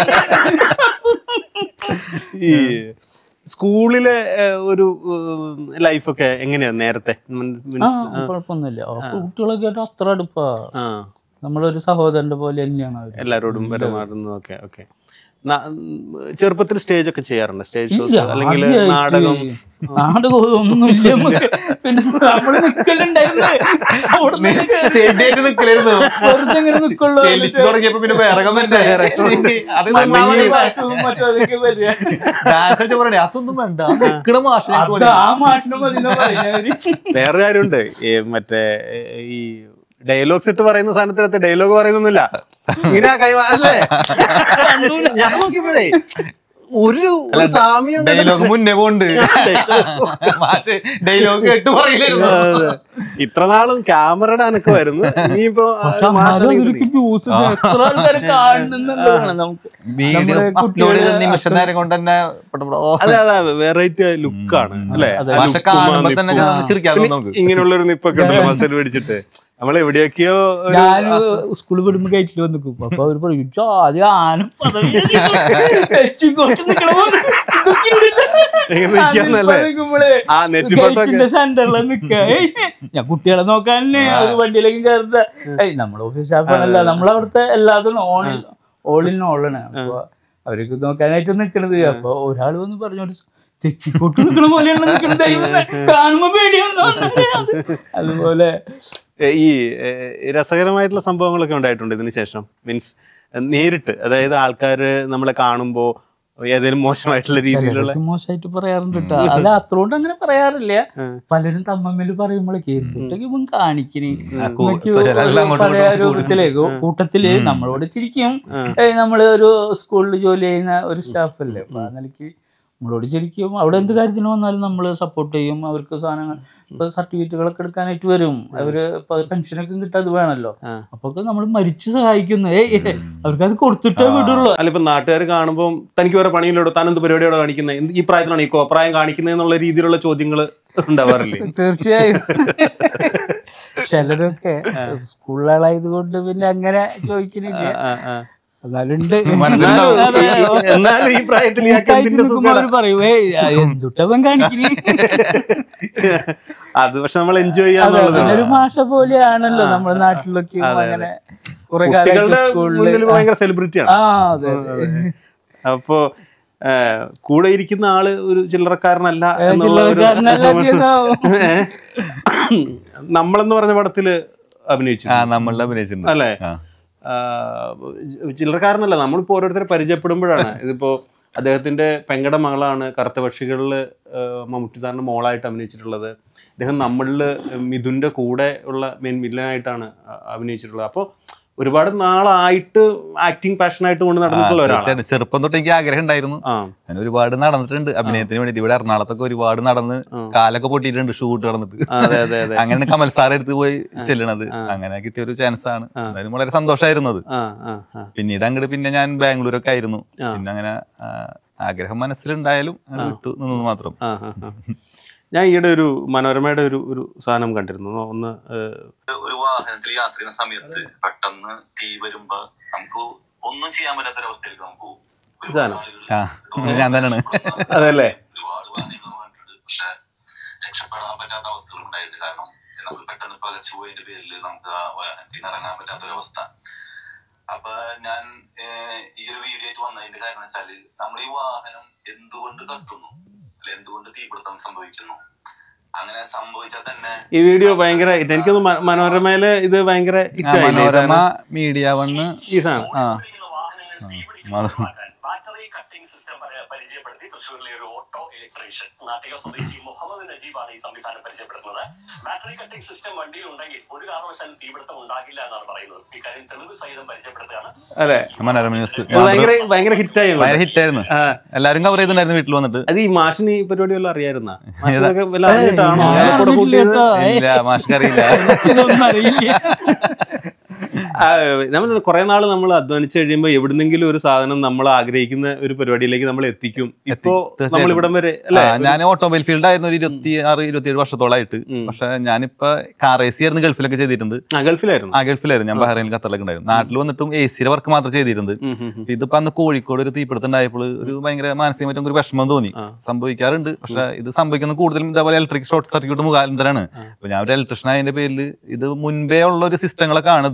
ഈ സ്കൂളിലെ ഒരു ലൈഫൊക്കെ എങ്ങനെയാ നേരത്തെ? കുഴപ്പമൊന്നുമില്ല, കുട്ടികളൊക്കെ ആയിട്ട് അത്ര അടുപ്പാ. നമ്മളൊരു സഹോദരന്റെ പോലെ തന്നെയാണ് എല്ലാരോടും പെരുമാറുന്നത്. Okay okay. ചെറുപ്പത്തിൽ സ്റ്റേജ് ഒക്കെ ചെയ്യാറുണ്ട്, സ്റ്റേജ് ഷോസ് അല്ലെങ്കിൽ നാടകം? ആണ്ട് ഒന്നുമില്ല നമുക്ക്. പിന്നെ നമ്മള് നിക്കലുണ്ടായിരുന്നു വെറുതെ ഇങ്ങനെ നിക്കുള്ളൂ. തുടങ്ങിയപ്പോ പിന്നെ വിറകം അതൊന്നും വേണ്ട നിക്കണ മാഷ. ആ മാഷിന് മതി. വേറെ കാര്യമുണ്ട്, മറ്റേ ഈ ഡയലോഗ്സ് ഇട്ട് പറയുന്ന സാധനത്തിനകത്ത് ഡയലോഗ് പറയുന്നൊന്നുമില്ല. ഇങ്ങനെ കൈവാ അല്ലേ? ഞാൻ നോക്കിയപ്പോഴേ ഒരു സാമ്യം ഡയലോഗ് മുന്നേ പോണ്ട്. ഡയലോഗ് കേട്ട് പറയില്ലായിരുന്നു. ഇത്ര നാളും ക്യാമറയുടെ അനക്ക് വരുന്നു. ഇനിയിപ്പോ നിമിഷം നേരം കൊണ്ട് തന്നെ അതെ അതെ വെറൈറ്റി ലുക്കാണ് അല്ലെ? ഇങ്ങനെയുള്ളൊരു നിപ്പൊക്കെ ഉണ്ടല്ലോ മസിൽ പിടിച്ചിട്ട് നമ്മൾ എവിടെയൊക്കെയോ. ഞാൻ സ്കൂളിൽ വിടുമ്പോ ഗേറ്റിൽ വന്ന് നിൽക്കും. അപ്പൊ അവര് പറയും ആദ്യം ആന സെന്ററിൽ നിക്ക. ഞാൻ കുട്ടികളെ നോക്കാൻ ഒരു വണ്ടിയിലേക്ക് കയറണ്ട. നമ്മളെ ഓഫീസ് സ്റ്റാഫാണല്ല, നമ്മളവിടുത്തെ എല്ലാതും ഓണിൽ ഓളിൻ ഓളാണ്. അപ്പൊ അവർക്ക് നോക്കാനായിട്ട് നിക്കണത്. അപ്പൊ ഒരാൾ വന്ന് പറഞ്ഞോട്ട് തെച്ചിക്കോട്ട് നിക്കണ പോലെയാണ് നിക്കണത്. കാണുമ്പോ പേടിയാണ്. അതുപോലെ ഈ രസകരമായിട്ടുള്ള സംഭവങ്ങളൊക്കെ ഉണ്ടായിട്ടുണ്ട് ഇതിന് ശേഷം. മീൻസ് നേരിട്ട്, അതായത് ആൾക്കാര് നമ്മളെ കാണുമ്പോ ഏതെങ്കിലും മോശമായിട്ടുള്ള രീതിയിലുള്ള. മോശമായിട്ട് പറയാറുണ്ട് കേട്ടോ. അത് അത്രോണ്ട് അങ്ങനെ പറയാറില്ല. പലരും തമ്മില് പറയുമ്പോഴേക്ക് എന്തൊക്കെ ഇവൻ കാണിക്കണേ പല രൂപത്തില് കൂട്ടത്തില് നമ്മളോട് ചിരിക്കും. നമ്മള് ഒരു സ്കൂളിൽ ജോലി ചെയ്യുന്ന ഒരു സ്റ്റാഫല്ലേ, അപ്പൊ ആ നിലയ്ക്ക് നമ്മളോട് ശരിക്കും അവിടെ എന്ത് കാര്യത്തിന് വന്നാലും നമ്മൾ സപ്പോർട്ട് ചെയ്യും. അവർക്ക് സാധനങ്ങൾ ഇപ്പൊ സർട്ടിഫിക്കറ്റുകളൊക്കെ എടുക്കാനായിട്ട് വരും. അവര് ഇപ്പൊ പെൻഷനൊക്കെ കിട്ടാതെ വേണമല്ലോ, അപ്പൊ നമ്മൾ മരിച്ചു സഹായിക്കുന്നു. അവർക്ക് അത് കൊടുത്തിട്ടേ വിടുള്ളൂ. അല്ല ഇപ്പൊ നാട്ടുകാർ കാണുമ്പോൾ തനിക്ക് വേറെ പണിയിലോട്ടോ, താൻ എന്ത് പരിപാടിയോടെ കാണിക്കുന്നത്, ഈ പ്രായത്തിലാണ് ഈ കോപ്രായം കാണിക്കുന്നത് എന്നുള്ള രീതിയിലുള്ള ചോദ്യങ്ങൾ ഉണ്ടാവാറില്ലേ? തീർച്ചയായും. ചിലരൊക്കെ സ്കൂളിലാളായത് കൊണ്ട് പിന്നെ അങ്ങനെ ചോദിക്കുന്നില്ല. എന്നാലുണ്ട് ഈ പ്രായത്തിൽ പറയുവേ എന്തുട്ടവൻ കാണിക്കണേ. അത് പക്ഷെ നമ്മൾ എൻജോയ് ചെയ്യാൻ ഒരു മാഷ പോലെയാണല്ലോ നമ്മുടെ നാട്ടിലൊക്കെ. അങ്ങനെ കുറെ ഭയങ്കര സെലിബ്രിറ്റിയാണ്. ആ അതെ. അപ്പോ കൂടെ ഇരിക്കുന്ന ആള് ഒരു ചില്ലറക്കാരനല്ല. നമ്മളെന്ന് പറഞ്ഞ പടത്തില് അഭിനയിച്ചു നമ്മളുടെ അഭിനയിച്ചിട്ടുണ്ട് അല്ലേ? ചില്ലറക്കാരനല്ല, നമ്മളിപ്പോൾ ഓരോരുത്തരെ പരിചയപ്പെടുമ്പോഴാണ്. ഇതിപ്പോ അദ്ദേഹത്തിന്റെ പെങ്ങടെ മകളാണ് കറുത്ത പക്ഷികളിൽ മമ്മൂട്ടി സാറിന്റെ മോളായിട്ട് അഭിനയിച്ചിട്ടുള്ളത്. അദ്ദേഹം നമ്മളിൽ മിഥുന്റെ കൂടെ ഉള്ള മെയിൻ വില്ലനായിട്ടാണ് അഭിനയിച്ചിട്ടുള്ളത്. അപ്പോൾ ഒരുപാട് നാളായിട്ട് ആക്ടിങ് പാഷനായിട്ട് കൊണ്ട് നടന്നിട്ടുള്ള ഒരാളാണ്. ചെറുപ്പം തൊട്ട് എനിക്ക് ആഗ്രഹം ഉണ്ടായിരുന്നു. ഞാൻ ഒരുപാട് നടന്നിട്ടുണ്ട് അഭിനയത്തിന് വേണ്ടിട്ട്. ഇവിടെ എറണാകുളത്തൊക്കെ ഒരുപാട് നടന്ന് കാലൊക്കെ പൊട്ടിയിട്ടുണ്ട് ഷൂട്ട് നടന്നിട്ട്. അങ്ങനെയാണ് കമൽ സാർ എടുത്ത് പോയി ചെല്ലണത്. അങ്ങനെ കിട്ടിയ ഒരു ചാൻസ് ആണ്. എന്തായാലും വളരെ സന്തോഷമായിരുന്നത്. പിന്നീട് അങ്ങോട്ട് പിന്നെ ഞാൻ ബാംഗ്ലൂരൊക്കെ ആയിരുന്നു. പിന്നെ അങ്ങനെ ആഗ്രഹം മനസ്സിലുണ്ടായാലും വിട്ടു നിന്നു മാത്രം. ഞാൻ ഈയിടെ ഒരു മനോരമയുടെ ഒരു ഒരു സാധനം കണ്ടിരുന്നു. ഒന്ന് ഒരു വാഹനത്തിൽ യാത്ര ചെയ്യുന്ന സമയത്ത് പെട്ടെന്ന് തീ വരുമ്പോ നമുക്ക് ഒന്നും ചെയ്യാൻ പറ്റാത്തൊരവസ്ഥയിലേക്ക് നമുക്ക് ഞാൻ തന്നെയാണ് അതല്ലേ. ഒരുപാട് വാഹനങ്ങൾ പക്ഷെ രക്ഷപ്പെടാൻ പറ്റാത്ത അവസ്ഥകൾ ഉണ്ടായിട്ട്. കാരണം നമുക്ക് പെട്ടെന്ന് പകച്ചു പോയതിന്റെ പേരിൽ നമുക്ക് ആ വാഹനത്തിൽ ഇറങ്ങാൻ പറ്റാത്തൊരവസ്ഥ. അപ്പൊ ഞാൻ ഈ ഒരു വീഡിയോ ആയിട്ട് വന്നതിന്റെ കാരണം വെച്ചാല് നമ്മൾ ഈ വാഹനം എന്തുകൊണ്ട് കത്തുന്നു, അല്ലെ എന്തുകൊണ്ട് തീപിടുത്തം സംഭവിക്കുന്നു, അങ്ങനെ സംഭവിച്ചാൽ തന്നെ ഈ വീഡിയോ ഭയങ്കര എനിക്കൊന്ന് മനോരമയില് ഇത് ഭയങ്കര മനോരമ മീഡിയ വന്ന് ഈ സാധനം ബാറ്ററി കട്ടിംഗ് സിസ്റ്റം പരിചയപ്പെടുത്തി തൃശ്ശൂരിലെ ഒരു ഓട്ടോ ഇലക്ട്രീഷ്യൻ നാട്ടിക സ്വദേശി മുഹമ്മദ് നജീബാണ് ഈ സംവിധാനം പരിചയപ്പെടുത്തുന്നത്. ബാറ്ററി കട്ടിംഗ് സിസ്റ്റം വണ്ടിയിൽ ഉണ്ടെങ്കിൽ ഒരു കാരണവശാലും തീപിടുത്തം ഉണ്ടാകില്ല എന്നാണ് പറയുന്നത്. ഇക്കാര്യം തെളിവ് സഹിതം പരിചയപ്പെടുത്തുകയാണ്. അല്ലെ മനോരമ ന്യൂസ് ഭയങ്കര ഭയങ്കര ഹിറ്റായി ഹിറ്റായിരുന്നു. എല്ലാവരും കവർ ചെയ്തിട്ടുണ്ടായിരുന്നു വീട്ടിൽ വന്നിട്ട്. അത് ഈ മാഷിന് ഈ പരിപാടി വല്ലതും അറിയായിരുന്ന? മാഷ്ക്കറിയില്ല. നമ്മൾ കുറെ നാള് നമ്മൾ അധ്വാനിച്ചു കഴിയുമ്പോ എവിടുന്നെങ്കിലും ഒരു സാധനം നമ്മൾ ആഗ്രഹിക്കുന്ന ഒരു പരിപാടിയിലേക്ക് നമ്മൾ എത്തിക്കും. ഇപ്പോ നമ്മൾ ഇവിടം വരെ അല്ലെ. ഞാൻ ഓട്ടോമൊബൈൽ ഫീൽഡ് ആയിരുന്നു ഒരു ഇരുപത്തി ആറ് ഇരുപത്തി ഏഴ് വർഷത്തോളായിട്ട്. പക്ഷെ ഞാനിപ്പോ കാർ എ സി ആയിരുന്നു ഗൾഫിലൊക്കെ ചെയ്തിട്ടുണ്ട്. ഗൾഫിലായിരുന്നു ആ ഗൾഫിലായിരുന്നു ഞാൻ ബഹ്റൈനിൽ ഖത്തറിലൊക്കെ ഉണ്ടായിരുന്നു. നാട്ടിൽ വന്നിട്ടും എ സിയുടെ വർക്ക് മാത്രം ചെയ്തിട്ടുണ്ട്. ഇതിപ്പോ അന്ന് കോഴിക്കോട് ഒരു തീപിടുത്തുണ്ടായപ്പോൾ ഒരു ഭയങ്കര മാനസികമായിട്ടും ഒരു വിഷമം തോന്നി. സംഭവിക്കാറുണ്ട്, പക്ഷെ ഇത് സംഭവിക്കുന്ന കൂടുതലും ഇതേപോലെ ഇലക്ട്രിക് ഷോർട്ട് സർക്യൂട്ട് മുഖാന്തരമാണ്. അപ്പൊ ഞാൻ ഒരു ഇലക്ട്രീഷ്യൻ ആയതിന്റെ പേരിൽ ഇത് മുൻപേ ഉള്ള ഒരു സിസ്റ്റങ്ങളൊക്കെ ആണിത്.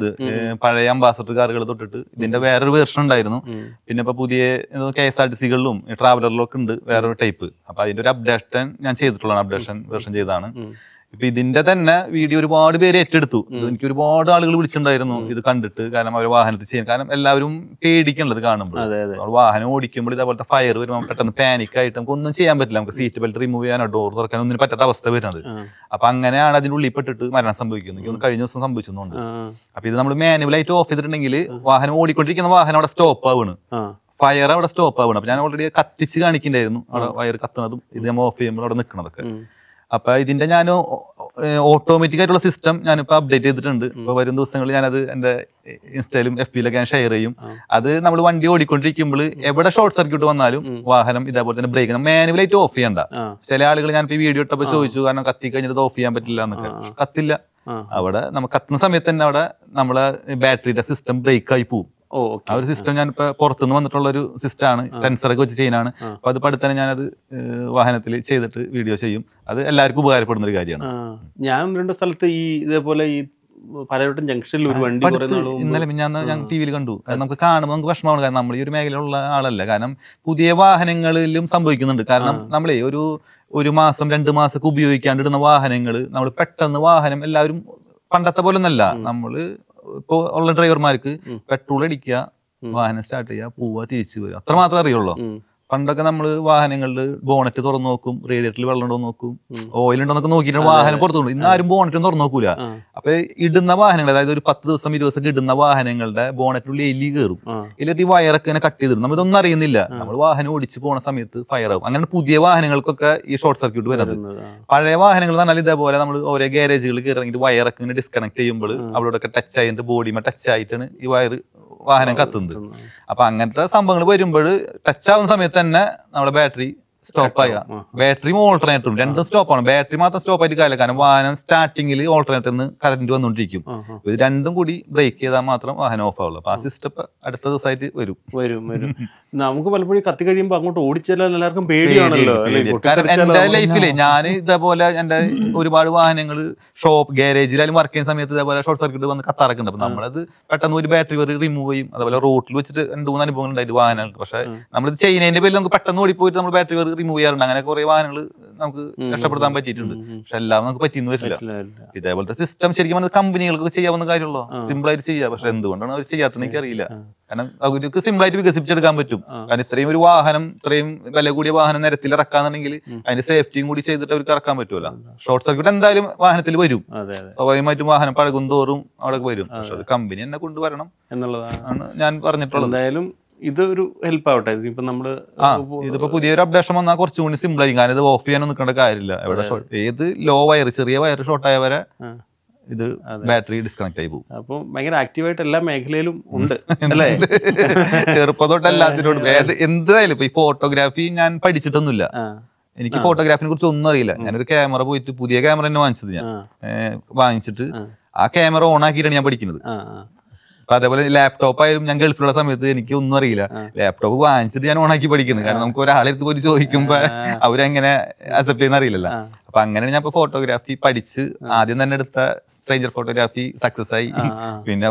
പഴയ അംബാസഡർ കാറുകൾ തൊട്ടിട്ട് ഇതിന്റെ വേറൊരു വേർഷൻ ഉണ്ടായിരുന്നു. പിന്നെ ഇപ്പൊ പുതിയ കെ എസ് ആർ ടി സികളിലും ട്രാവലറിലും ഒക്കെ ഉണ്ട് വേറൊരു ടൈപ്പ്. അപ്പൊ അതിന്റെ ഒരു അപ്ഡേഷൻ ഞാൻ ചെയ്തിട്ടുള്ളതാണ്, അപ്ഡേഷൻ വേർഷൻ ചെയ്താണ്. ഇപ്പൊ ഇതിന്റെ തന്നെ വീഡിയോ ഒരുപാട് പേര് ഏറ്റെടുത്തു. എനിക്ക് ഒരുപാട് ആളുകൾ വിളിച്ചിട്ടുണ്ടായിരുന്നു ഇത് കണ്ടിട്ട്. കാരണം അവർ വാഹനത്തിൽ ചെയ്യാൻ, കാരണം എല്ലാവരും പേടിക്കണത് കാണുമ്പോൾ. നമ്മൾ വാഹനം ഓടിക്കുമ്പോൾ ഇതേപോലത്തെ ഫയർ വരുമ്പോൾ പെട്ടെന്ന് പാനിക് ആയിട്ട് നമുക്ക് ഒന്നും ചെയ്യാൻ പറ്റില്ല. നമുക്ക് സീറ്റ് ബെൽറ്റ് റിമൂവ് ചെയ്യാനോ ഡോർ തുറക്കാനോ ഒന്നിനും പറ്റാത്ത അവസ്ഥ വരുന്നത്. അപ്പൊ അങ്ങനെയാണ് അതിന്റെ ഉള്ളിൽ പെട്ടിട്ട് മരണം സംഭവിക്കുന്നത്. എനിക്ക് ഒന്ന് കഴിഞ്ഞ ദിവസം സംഭവിച്ചെന്നുണ്ട്. അപ്പൊ ഇത് നമ്മൾ മാനുവലായിട്ട് ഓഫ് ചെയ്തിട്ടുണ്ടെങ്കിൽ വാഹനം ഓടിക്കൊണ്ടിരിക്കുന്ന വാഹനം അവിടെ സ്റ്റോപ്പ് ആവണ്, ഫയർ അവിടെ സ്റ്റോപ്പ് ആവണം. അപ്പൊ ഞാൻ ഓൾറെഡി കത്തിച്ച് കാണിക്കണ്ടായിരുന്നു അവിടെ വയർ കത്തുന്നതും ഇത് നമ്മൾ ഓഫ് ചെയ്യുമ്പോൾ അവിടെ നിൽക്കണതൊക്കെ. അപ്പൊ ഇതിന്റെ ഞാൻ ഓട്ടോമാറ്റിക് ആയിട്ടുള്ള സിസ്റ്റം ഞാനിപ്പോ അപ്ഡേറ്റ് ചെയ്തിട്ടുണ്ട്. ഇപ്പൊ വരും ദിവസങ്ങളിൽ ഞാനത് എന്റെ ഇൻസ്റ്റയിലും എഫ് പിയിലൊക്കെ ഞാൻ ഷെയർ ചെയ്യും. അത് നമ്മൾ വണ്ടി ഓടിക്കൊണ്ടിരിക്കുമ്പോൾ എവിടെ ഷോർട്ട് സർക്യൂട്ട് വന്നാലും വാഹനം ഇതേപോലെ തന്നെ ബ്രേക്ക് മാനുവലായിട്ട് ഓഫ് ചെയ്യണ്ട. ചില ആളുകൾ ഞാൻ ഇപ്പൊ വീഡിയോ ഇട്ടപ്പോൾ ചോദിച്ചു, കാരണം കത്തി കഴിഞ്ഞിട്ട് ഓഫ് ചെയ്യാൻ പറ്റില്ല എന്നൊക്കെ. കത്തില്ല, അവിടെ നമുക്ക് കത്തുന്ന സമയത്ത് തന്നെ അവിടെ നമ്മളെ ബാറ്ററിയുടെ സിസ്റ്റം ബ്രേക്ക് ആയി പോകും. ആ ഒരു സിസ്റ്റം ഞാനിപ്പോ പുറത്തുനിന്ന് വന്നിട്ടുള്ള ഒരു സിസ്റ്റം ആണ്, സെൻസറൊക്കെ വെച്ച് ചെയ്യാനാണ്. അപ്പൊ അത് പഠിത്തന്നെ ഞാനത് വാഹനത്തിൽ ചെയ്തിട്ട് വീഡിയോ ചെയ്യും. അത് എല്ലാവർക്കും ഉപകാരപ്പെടുന്ന ഒരു കാര്യമാണ്. ഞാൻ രണ്ട് സ്ഥലത്ത് ഈ ഇതേപോലെ ഈ പലവട്ടം ജംഗ്ഷനിൽ ഒരു വണ്ടി ഇന്നലെ ഞാൻ ഞാൻ ടി വിയിൽ കണ്ടു. കാരണം നമുക്ക് കാണുമ്പോൾ നമുക്ക് വിഷമമാണ്. കാരണം നമ്മൾ ഈ ഒരു മേഖലയിലുള്ള ആളല്ല. കാരണം പുതിയ വാഹനങ്ങളിലും സംഭവിക്കുന്നുണ്ട്. കാരണം നമ്മളെ ഒരു ഒരു മാസം രണ്ട് മാസമൊക്കെ ഉപയോഗിക്കാണ്ടിടുന്ന വാഹനങ്ങൾ നമ്മൾ പെട്ടെന്ന് വാഹനം എല്ലാവരും പണ്ടത്തെ പോലെ ഒന്നല്ല. നമ്മള് ഇപ്പൊ ഉള്ള ഡ്രൈവർമാർക്ക് പെട്രോൾ അടിക്കുക, വാഹനം സ്റ്റാർട്ട് ചെയ്യുക, പോവുക, തിരിച്ചു വരിക, അത്ര മാത്രമേ അറിയുള്ളൂ. പണ്ടൊക്കെ നമ്മള് വാഹനങ്ങളിൽ ബോണറ്റ് തുറന്നു നോക്കും, റേഡിയേറ്ററിൽ വെള്ളം ഉണ്ടോ നോക്കും, ഓയിൽ ഉണ്ടോ എന്നൊക്കെ നോക്കിയിട്ട് വാഹനം പുറത്തു കൊണ്ടു. ഇന്ന് ആരും ബോണറ്റും തുറന്നു നോക്കൂല. അപ്പൊ ഇടുന്ന വാഹനങ്ങൾ, അതായത് ഒരു പത്ത് ദിവസം ഇരുപത് ദിവസം ഇടുന്ന വാഹനങ്ങളുടെ ബോണറ്റിനുള്ളിൽ എലി കയറും. ഇതിൽ ഈ വയറൊക്കെ ഇങ്ങനെ കട്ട് ചെയ്തിടും. നമ്മൾ ഇതൊന്നും അറിയുന്നില്ല. നമ്മൾ വാഹനം ഓടിച്ചു പോണ സമയത്ത് ഫയർ ആവും. അങ്ങനെ പുതിയ വാഹനങ്ങൾക്കൊക്കെ ഈ ഷോർട്ട് സർക്യൂട്ട് വരുന്നത്. പഴയ വാഹനങ്ങൾ എന്ന് പറഞ്ഞാൽ ഇതേപോലെ നമ്മൾ ഓരോ ഗാരേജുകളിൽ കയറിയിട്ട് വയറൊക്കെ ഇങ്ങനെ ഡിസ്കണക്ട് ചെയ്യുമ്പോൾ അവിടെയൊക്കെ ടച്ച് ആയിട്ട് ബോഡിമേ ടച്ച് ആയിട്ടാണ് ഈ വയർ വാഹനം കത്തുന്നത്. അപ്പൊ അങ്ങനത്തെ സംഭവങ്ങൾ വരുമ്പോൾ ടച്ച് ആവുന്ന സമയത്ത് തന്നെ നമ്മുടെ ബാറ്ററി സ്റ്റോപ്പ് ആയ, ബാറ്ററിയും ഓൾട്ടർനേറ്ററും രണ്ടും സ്റ്റോപ്പാണ്. ബാറ്ററി മാത്രം സ്റ്റോപ്പ് ആയിട്ട് കാര്യമില്ല. കാരണം വാഹനം സ്റ്റാർട്ടിങ്ങിൽ ഓൾട്ടർനേറ്ററിൽ നിന്ന് കറന്റ് വന്നുകൊണ്ടിരിക്കും. ഇത് രണ്ടും കൂടി ബ്രേക്ക് ചെയ്താൽ മാത്രം വാഹനം ഓഫ് ആവുള്ളൂ. അപ്പൊ ആ സിസ്റ്റം അടുത്ത ദിവസമായിട്ട് വരും വരും വരും നമുക്ക് പലപ്പോഴും കത്തി കഴിയുമ്പോൾ അങ്ങോട്ട് ഓടിച്ചാൽ എല്ലാവർക്കും പേടിയാണല്ലോ. കാരണം എന്റെ ലൈഫില് ഞാൻ ഇതേപോലെ എന്റെ ഒരുപാട് വാഹനങ്ങൾ ഷോപ്പ് ഗാരേജിലായാലും വർക്ക് ചെയ്യുന്ന സമയത്ത് ഇതേപോലെ ഷോർട്ട് സർക്യൂട്ട് വന്ന് കത്താറൊക്കെ ഉണ്ട്. അപ്പൊ നമ്മളത് പെട്ടെന്ന് ഒരു ബാറ്ററി വരെ റിമൂവ് ചെയ്യും. അതുപോലെ റോട്ടിൽ വെച്ചിട്ട് രണ്ട് മൂന്ന് അനുഭവങ്ങൾ ഉണ്ടായിട്ട് വാഹനങ്ങൾക്ക്. പക്ഷെ നമ്മളിത് ചെയ്യുന്നതിന്റെ പേരിൽ നമുക്ക് പെട്ടെന്ന് ഓടിപ്പോയിട്ട് നമ്മൾ ബാറ്ററി വരെ റിമൂവ് ചെയ്യാറുണ്ട്. അങ്ങനെ കുറെ വാഹനങ്ങൾ നമുക്ക് രക്ഷപ്പെടുത്താൻ പറ്റിയിട്ടുണ്ട്. പക്ഷെ എല്ലാം നമുക്ക് പറ്റിയെന്ന് വരില്ല. ഇതേപോലത്തെ സിസ്റ്റം ശരിക്കും പറഞ്ഞാൽ കമ്പനികൾക്ക് ചെയ്യാവുന്ന കാര്യമുള്ളൂ, സിമ്പിൾ ആയിട്ട് ചെയ്യാം. പക്ഷെ എന്തുകൊണ്ടാണ് അവർ ചെയ്യാത്തത് എനിക്കറിയില്ല. കാരണം അവർക്ക് സിമ്പിൾ ആയിട്ട് വികസിപ്പിച്ചെടുക്കാൻ പറ്റും. കാരണം ഇത്രയും ഒരു വാഹനം, ഇത്രയും വില കൂടിയ വാഹനം നിരത്തിൽ ഇറക്കാന്നുണ്ടെങ്കിൽ അതിന്റെ സേഫ്റ്റിയും കൂടി ചെയ്തിട്ട് അവർക്ക് ഇറക്കാൻ പറ്റുമല്ലോ. ഷോർട്ട് സർക്യൂട്ട് എന്തായാലും വാഹനത്തിൽ വരും, സ്വാഭാവികമായിട്ടും വാഹനം പഴകും തോറും അവിടെ വരും. പക്ഷെ അത് കമ്പനി തന്നെ കൊണ്ടുവരണം എന്നുള്ളതാണ് ഞാൻ പറഞ്ഞിട്ടുള്ളത്. എന്തായാലും ഇതൊരു ഹെൽപ്പ് ആവട്ടെ. ഇപ്പൊ നമ്മള് ആ ഇതിപ്പോ പുതിയൊരു അപ്ഡേഷൻ വന്നാൽ കുറച്ചും കൂടി സിമ്പിൾ ആയിരിക്കും. കാരണം ഇത് ഓഫ് ചെയ്യാനൊന്നും നിൽക്കേണ്ട കാര്യമില്ല. എവിടെ ഏത് ലോ വയർ, ചെറിയ വയർ ഷോർട്ട് ആയ വരെ ഇത് ബാറ്ററി ഡിസ്കണക്ട് ആയി പോകും. അപ്പൊ ഭയങ്കര ആക്റ്റീവായിട്ട് എല്ലാ മേഖലയിലും ഉണ്ട് അല്ലേ? ചെറുപ്പം തൊട്ട് എല്ലാത്തിനോടും എന്തായാലും ഇപ്പൊ ഈ ഫോട്ടോഗ്രാഫി ഞാൻ പഠിച്ചിട്ടൊന്നുമില്ല. എനിക്ക് ഫോട്ടോഗ്രാഫിനെ കുറിച്ച് ഒന്നും അറിയില്ല. ഞാനൊരു ക്യാമറ പോയിട്ട് പുതിയ ക്യാമറ തന്നെ വാങ്ങിച്ചത്. ഞാൻ വാങ്ങിച്ചിട്ട് ആ ക്യാമറ ഓൺ ആക്കിയിട്ടാണ് ഞാൻ പഠിക്കുന്നത്. അപ്പൊ അതേപോലെ ലാപ്ടോപ്പ് ആയാലും ഞാൻ ഗൾഫിലുള്ള സമയത്ത് എനിക്ക് ഒന്നും അറിയില്ല. ലാപ്ടോപ്പ് വാങ്ങിച്ചിട്ട് ഞാൻ ഓണാക്കി പഠിക്കുന്നത്. കാരണം നമുക്ക് ഒരാളെടുത്ത് പോയി ചോദിക്കുമ്പോ അവരെങ്ങനെ അക്സെപ്റ്റ് ചെയ്യുന്ന അറിയില്ലല്ലോ. അപ്പൊ അങ്ങനെയാണ് ഞാൻ ഇപ്പൊ ഫോട്ടോഗ്രാഫി പഠിച്ച് ആദ്യം തന്നെ എടുത്ത സ്ട്രേഞ്ചർ ഫോട്ടോഗ്രാഫി സക്സസ് ആയി. പിന്നെ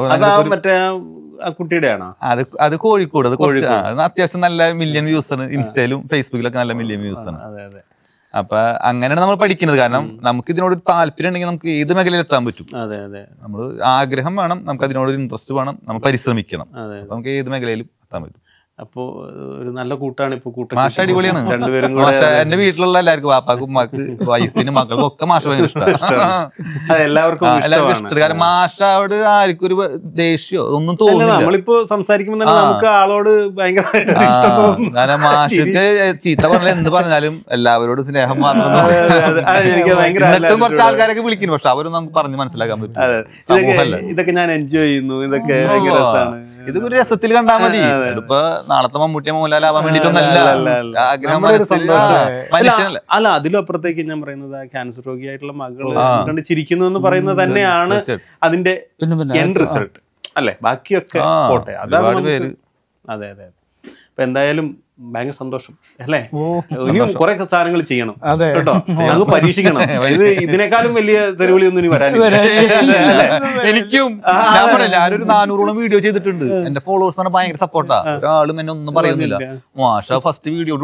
അത് അത് കോഴിക്കോട്, അത് കുറച്ച് അത്യാവശ്യം നല്ല മില്യൺ വ്യൂസ് ആണ്. ഇൻസ്റ്റയിലും ഫേസ്ബുക്കിലൊക്കെ നല്ല മില്യൺ വ്യൂസ് ആണ്. അപ്പൊ അങ്ങനെയാണ് നമ്മൾ പഠിക്കുന്നത്. കാരണം നമുക്ക് ഇതിനോട് താല്പര്യം ഉണ്ടെങ്കിൽ നമുക്ക് ഏത് മേഖലയിൽ എത്താൻ പറ്റും. നമ്മൾ ആഗ്രഹം വേണം, നമുക്ക് അതിനോടൊരു ഇൻട്രസ്റ്റ് വേണം, നമ്മൾ പരിശ്രമിക്കണം. നമുക്ക് ഏത് മേഖലയിലും എത്താൻ പറ്റും. അപ്പൊ ഒരു നല്ല കൂട്ടാണ് ഇപ്പൊ. കൂട്ടം മാഷ അടിപൊളിയാണ്. രണ്ടുപേരും എന്റെ വീട്ടിലുള്ള എല്ലാവർക്കും, വാപ്പാക്കും ഉമ്മാക്ക് വൈഫിനും മക്കൾക്കും ഒക്കെ മാഷ ഭയങ്കര ഇഷ്ടമാണ്. എല്ലാവർക്കും എല്ലാവർക്കും ഇഷ്ടമാണ്. കാരണം മാഷോട് ആർക്കും ഒരു ദേഷ്യോ ഒന്നും തോന്നില്ല. നമ്മളിപ്പോ സംസാരിക്കുമ്പോ നമുക്ക് ആളോട് ഭയങ്കരമായിട്ട് കാരണം മാഷക്ക് ചീത്ത പറഞ്ഞാൽ എന്ത് പറഞ്ഞാലും എല്ലാവരോടും സ്നേഹം മാത്രം. എന്നിട്ടും കുറച്ച് ആൾക്കാരൊക്കെ വിളിക്കുന്നു, പക്ഷെ അവരൊന്നും നമുക്ക് പറഞ്ഞ് മനസ്സിലാക്കാൻ പറ്റും. ഇതൊക്കെ ഞാൻ എൻജോയ് ചെയ്യുന്നു, ഇതൊക്കെ ഭയങ്കര രസമാണ്. ഇത് ഒരു രസത്തിൽ കണ്ടാൽ മതി. ഇപ്പൊ നാളത്തെ മമ്മൂട്ടിയെ മോഹൻലാലാവാൻ വേണ്ടിട്ടൊന്നല്ല ആഗ്രഹം. അല്ല, അതിലും അപ്പുറത്തേക്ക് ഞാൻ പറയുന്നത് ക്യാൻസർ രോഗിയായിട്ടുള്ള മകള് കണ്ട് ചിരിക്കുന്നു എന്ന് പറയുന്നത് തന്നെയാണ് അതിന്റെ എൻഡ് റിസൾട്ട് അല്ലെ? ബാക്കിയൊക്കെ പോട്ടെ, അതാണ്. അതെ അതെ. അപ്പൊ എന്തായാലും ഭയങ്കര സന്തോഷം അല്ലേ? ഇനിയും കുറെ സാധനങ്ങൾ ചെയ്യണം കേട്ടോ, ഞങ്ങൾക്ക് പരീക്ഷിക്കണം. ഇത് ഇതിനേക്കാളും വലിയ തെരുവിളിയൊന്നും ഇനി വരാനില്ല. എനിക്കും ഞാൻ പറയാം, ഞാനൊരു നാനൂറോളം വീഡിയോ ചെയ്തിട്ടുണ്ട്. എന്റെ ഫോളോവേഴ്സ് ആണ് ഭയങ്കര സപ്പോർട്ടാ. ഒരാളും എന്നെ ഒന്നും പറയുന്നില്ല. മാഷ ഫസ്റ്റ് വീഡിയോ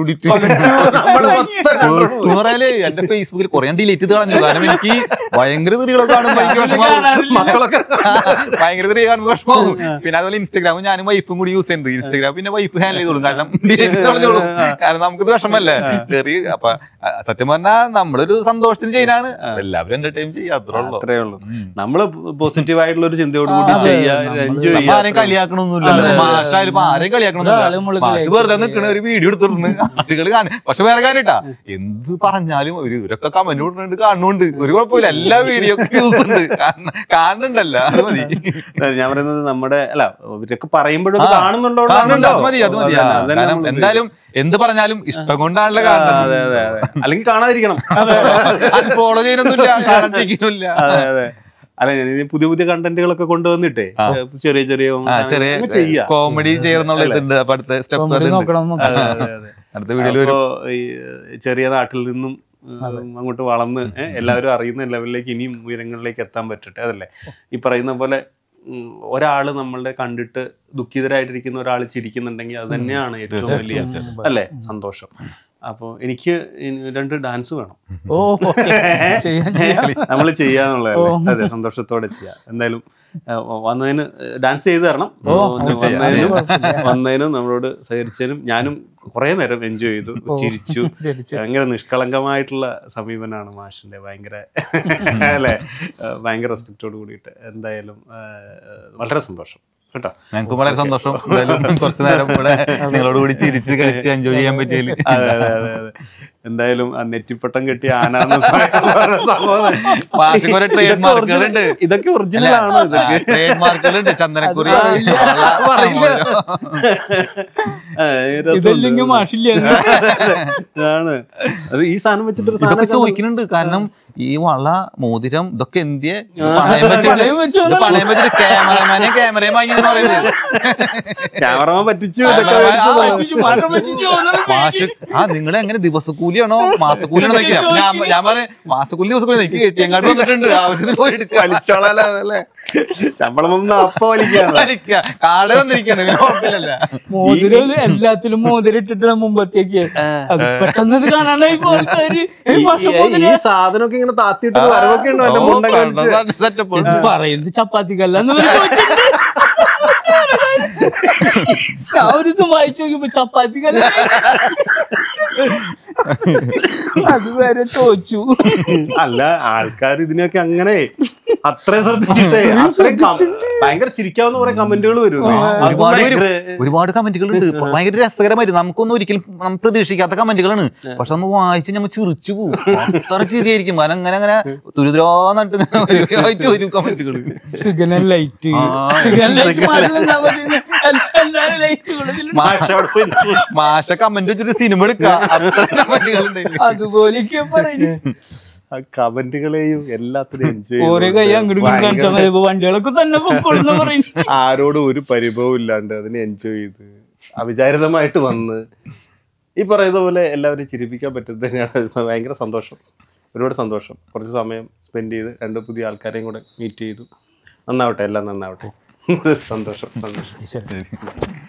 പറയാലേ എന്റെ ഫേസ്ബുക്കിൽ കുറെ ഡിലീറ്റ് ചെയ്ത് കളഞ്ഞു. കാരണം എനിക്ക് ഭയങ്കര തെറികളൊക്കെ കാണുമ്പോൾ എനിക്ക് വിഷമാവും. മക്കളൊക്കെ ഭയങ്കര തെറി കാണുമ്പോൾ വിഷമാവും. പിന്നെ അതുപോലെ ഇൻസ്റ്റാഗ്രാം ഞാനും വൈഫും കൂടി യൂസ് ചെയ്യുന്നത്. ഇൻസ്റ്റാഗ്രാം പിന്നെ വൈഫ് ഹാൻഡിൽ ചെയ്തോളും. കാരണം കളഞ്ഞോളും. കാരണം നമുക്കിത് വിഷമല്ലേ തെറി. അപ്പൊ സത്യം പറഞ്ഞാൽ നമ്മളൊരു സന്തോഷത്തിന് ചെയ്യാനാണ്. എല്ലാവരും എന്റർടൈൻ ചെയ്യുക, അത്രേ ഉള്ളൂ. അത്രേ ഉള്ളൂ. നമ്മള് പോസിറ്റീവ് ആയിട്ടുള്ള ഒരു ചിന്തയോട് കൂടി ചെയ്യാ, എൻജോയ് ചെയ്യാം. ആരെയും കളിയാക്കണമൊന്നുമില്ലല്ലോ. മാഷായാലും ആരെയും കളിയാക്കണമെന്നില്ല. മാഷ് വെറുതെ നിൽക്കണ ഒരു വീഡിയോ എടുത്തിട്ടുണ്ട് ആളുകൾ കാണും. പക്ഷെ വേറെ കാര്യട്ടാ, എന്ത് പറഞ്ഞാലും ഒരു ഇവരൊക്കെ കമന്റ് കൊടുക്കുന്നുണ്ട്, കാണുന്നുണ്ട്. ഒരു കുഴപ്പമില്ല, എല്ലാ വീഡിയോ യൂസ് ഉണ്ട്, കാണുന്നുണ്ടല്ല. അത് മതി. ഞാൻ പറയുന്നത് നമ്മുടെ അല്ല ഇവരൊക്കെ പറയുമ്പോഴും കാണുന്നുണ്ടോ? അത് മതി, അത് മതി. എന്തായാലും എന്ത് പറഞ്ഞാലും ഇഷ്ടം കൊണ്ടാണല്ലോ കാണുന്നത്. അതെ അതെ അതെ. അല്ലെങ്കിൽ കാണാതിരിക്കണം, ഫോളോ ചെയ്യുന്നൊന്നുമില്ല, കാണാണ്ടിരിക്കുന്നില്ല. അതെ അതെ. അല്ല ഞാൻ പുതിയ പുതിയ കണ്ടന്റുകളൊക്കെ കൊണ്ടുവന്നിട്ടേ ചെറിയ ചെറിയ ചെറിയ കോമഡി ചെയ്യണമെന്നുള്ള ഇതുണ്ട്. അപ്പൊ അടുത്ത സ്റ്റെപ്പ് അടുത്ത വീഡിയോയിൽ ഈ ചെറിയ നാട്ടിൽ നിന്നും അങ്ങോട്ട് വളർന്ന് എല്ലാവരും അറിയുന്ന ലെവലിലേക്ക് ഇനിയും ഉയരങ്ങളിലേക്ക് എത്താൻ പറ്റട്ടെ. അതല്ലേ ഈ പറയുന്ന പോലെ ഒരാള് നമ്മളുടെ കണ്ടിട്ട് ദുഃഖിതരായിട്ടിരിക്കുന്ന ഒരാൾ ചിരിക്കുന്നുണ്ടെങ്കിൽ അത് തന്നെയാണ് ഏറ്റവും വലിയ അല്ലേ സന്തോഷം. അപ്പോൾ എനിക്ക് രണ്ട് ഡാൻസ് വേണം. ഓ നമ്മൾ ചെയ്യാന്നുള്ളതല്ലേ? അതെ, സന്തോഷത്തോടെ ചെയ്യാം. എന്തായാലും വന്നതിന് ഡാൻസ് ചെയ്ത് തരണം. വന്നതിനും വന്നതിനും നമ്മളോട് സഹകരിച്ചതിനും ഞാനും കുറെ നേരം എൻജോയ് ചെയ്തു, ചിരിച്ചു. ഭയങ്കര നിഷ്കളങ്കമായിട്ടുള്ള സമീപനാണ് മാഷിന്റെ. ഭയങ്കര അല്ലേ, ഭയങ്കര റെസ്പെക്റ്റോട് കൂടിയിട്ട്. എന്തായാലും വളരെ സന്തോഷം കേട്ടോ. ഞങ്ങൾക്ക് വളരെ സന്തോഷം. കുറച്ചു നേരം ഇവിടെ നിങ്ങളോട് കൂടി ചിരിച്ച് കളിച്ച് എൻജോയ് ചെയ്യാൻ പറ്റിയില്ല. അതെ അതെ അതെ അതെ. എന്തായാലും നെറ്റിപ്പട്ടം കെട്ടിയ ആനാന്ന് ട്രേഡ് മാർക്കുകളുണ്ട്. ഇതൊക്കെ ഒറിജിനൽ ആണ്. ഇതൊക്കെ ട്രേഡ് മാർക്കുകളുണ്ട്. ചന്ദനക്കുറി ആണ്. അത് ഈ സാധനം വെച്ചിട്ട് സാധനം ചോദിക്കുന്നുണ്ട്. കാരണം ഈ വള മോതിരം ഇതൊക്കെ എന്തിയെ പണയം വെച്ചിട്ട് പണയം വെച്ചിട്ട് ക്യാമറമാനെ ക്യാമറയും വാങ്ങി പറയുന്നത്. ക്യാമറമാൻ പറ്റിച്ചു. മാഷ് ആ നിങ്ങൾ എങ്ങനെ ദിവസക്കൂലിയാണോ മാസക്കൂലിയാണോ നോക്കിയാ? ഞാൻ ഞാൻ പറയാം മാസക്കൂലി ദിവസക്കൂലി എനിക്ക് എ ടി എം കാർഡ് വന്നിട്ടുണ്ട്, ആവശ്യത്തിന് പോയി എടുക്കുക. കളിച്ചോളല്ലേ, ശമ്പളം അപ്പൊ വലിക്കുക. കാർഡ് വന്നിരിക്കണേ കുഴപ്പമില്ലല്ലോ. മോതിരം എല്ലാത്തിലും മോതിരം ഇട്ടിട്ട് മുമ്പത്തേക്ക് പെട്ടെന്ന് കാണാനായി ഈ സാധനമൊക്കെ ഇങ്ങനെ താത്തിയിട്ട് വരവൊക്കെ ഉണ്ടോ? പറയുന്നത് ചപ്പാത്തിക്കല്ലെന്ന് വായിച്ചു നോക്കിയപ്പോ ചപ്പാത്തിക്കല്ല അത് വരെ തോച്ചു. അല്ല ആൾക്കാർ ഇതിനൊക്കെ അങ്ങനെ അത്രയും ശ്രദ്ധിച്ചിട്ടേ അത്രയും ഭയങ്കര ചിരിക്കാവുന്ന കുറെ കമന്റുകൾ വരും. ഒരുപാട് കമന്റുകൾ ഉണ്ട്. ഭയങ്കര രസകരമായിട്ട് നമുക്കൊന്നും ഒരിക്കലും നമ്മൾ പ്രതീക്ഷിക്കാത്ത കമന്റുകളാണ്. പക്ഷെ നമ്മൾ വായിച്ച് നമ്മൾ ചിരിച്ചു പോകും. അത്ര ചിരിയായിരിക്കും. അങ്ങനെ അങ്ങനെ തുരുദ്രാന്നിട്ട് ഒരു കമന്റുകൾ. മാഷ കമന്റ് വെച്ചിട്ട് സിനിമ എടുക്കാം. അതുപോലെ കമന്റുകളെയും എല്ലാത്തിനും എൻജോയ് ഓരോ കൈ അങ്ങോട്ട് വണ്ടികളൊക്കെ തന്നെ പൊക്കോളെന്ന് പറയും. ആരോടും ഒരു പരിഭവം ഇല്ലാണ്ട് അതിനെ എൻജോയ് ചെയ്ത് അവിചാരിതമായിട്ട് വന്ന് ഈ പറയുന്ന പോലെ എല്ലാവരും ചിരിപ്പിക്കാൻ പറ്റുന്നത് തന്നെയാണ് ഭയങ്കര സന്തോഷം. ഒരുപാട് സന്തോഷം. കുറച്ച് സമയം സ്പെൻഡ് ചെയ്ത് രണ്ട് പുതിയ ആൾക്കാരെയും കൂടെ മീറ്റ് ചെയ്തു. നന്നാവട്ടെ, എല്ലാം നന്നാവട്ടെ. സന്തോഷം സന്തോഷം.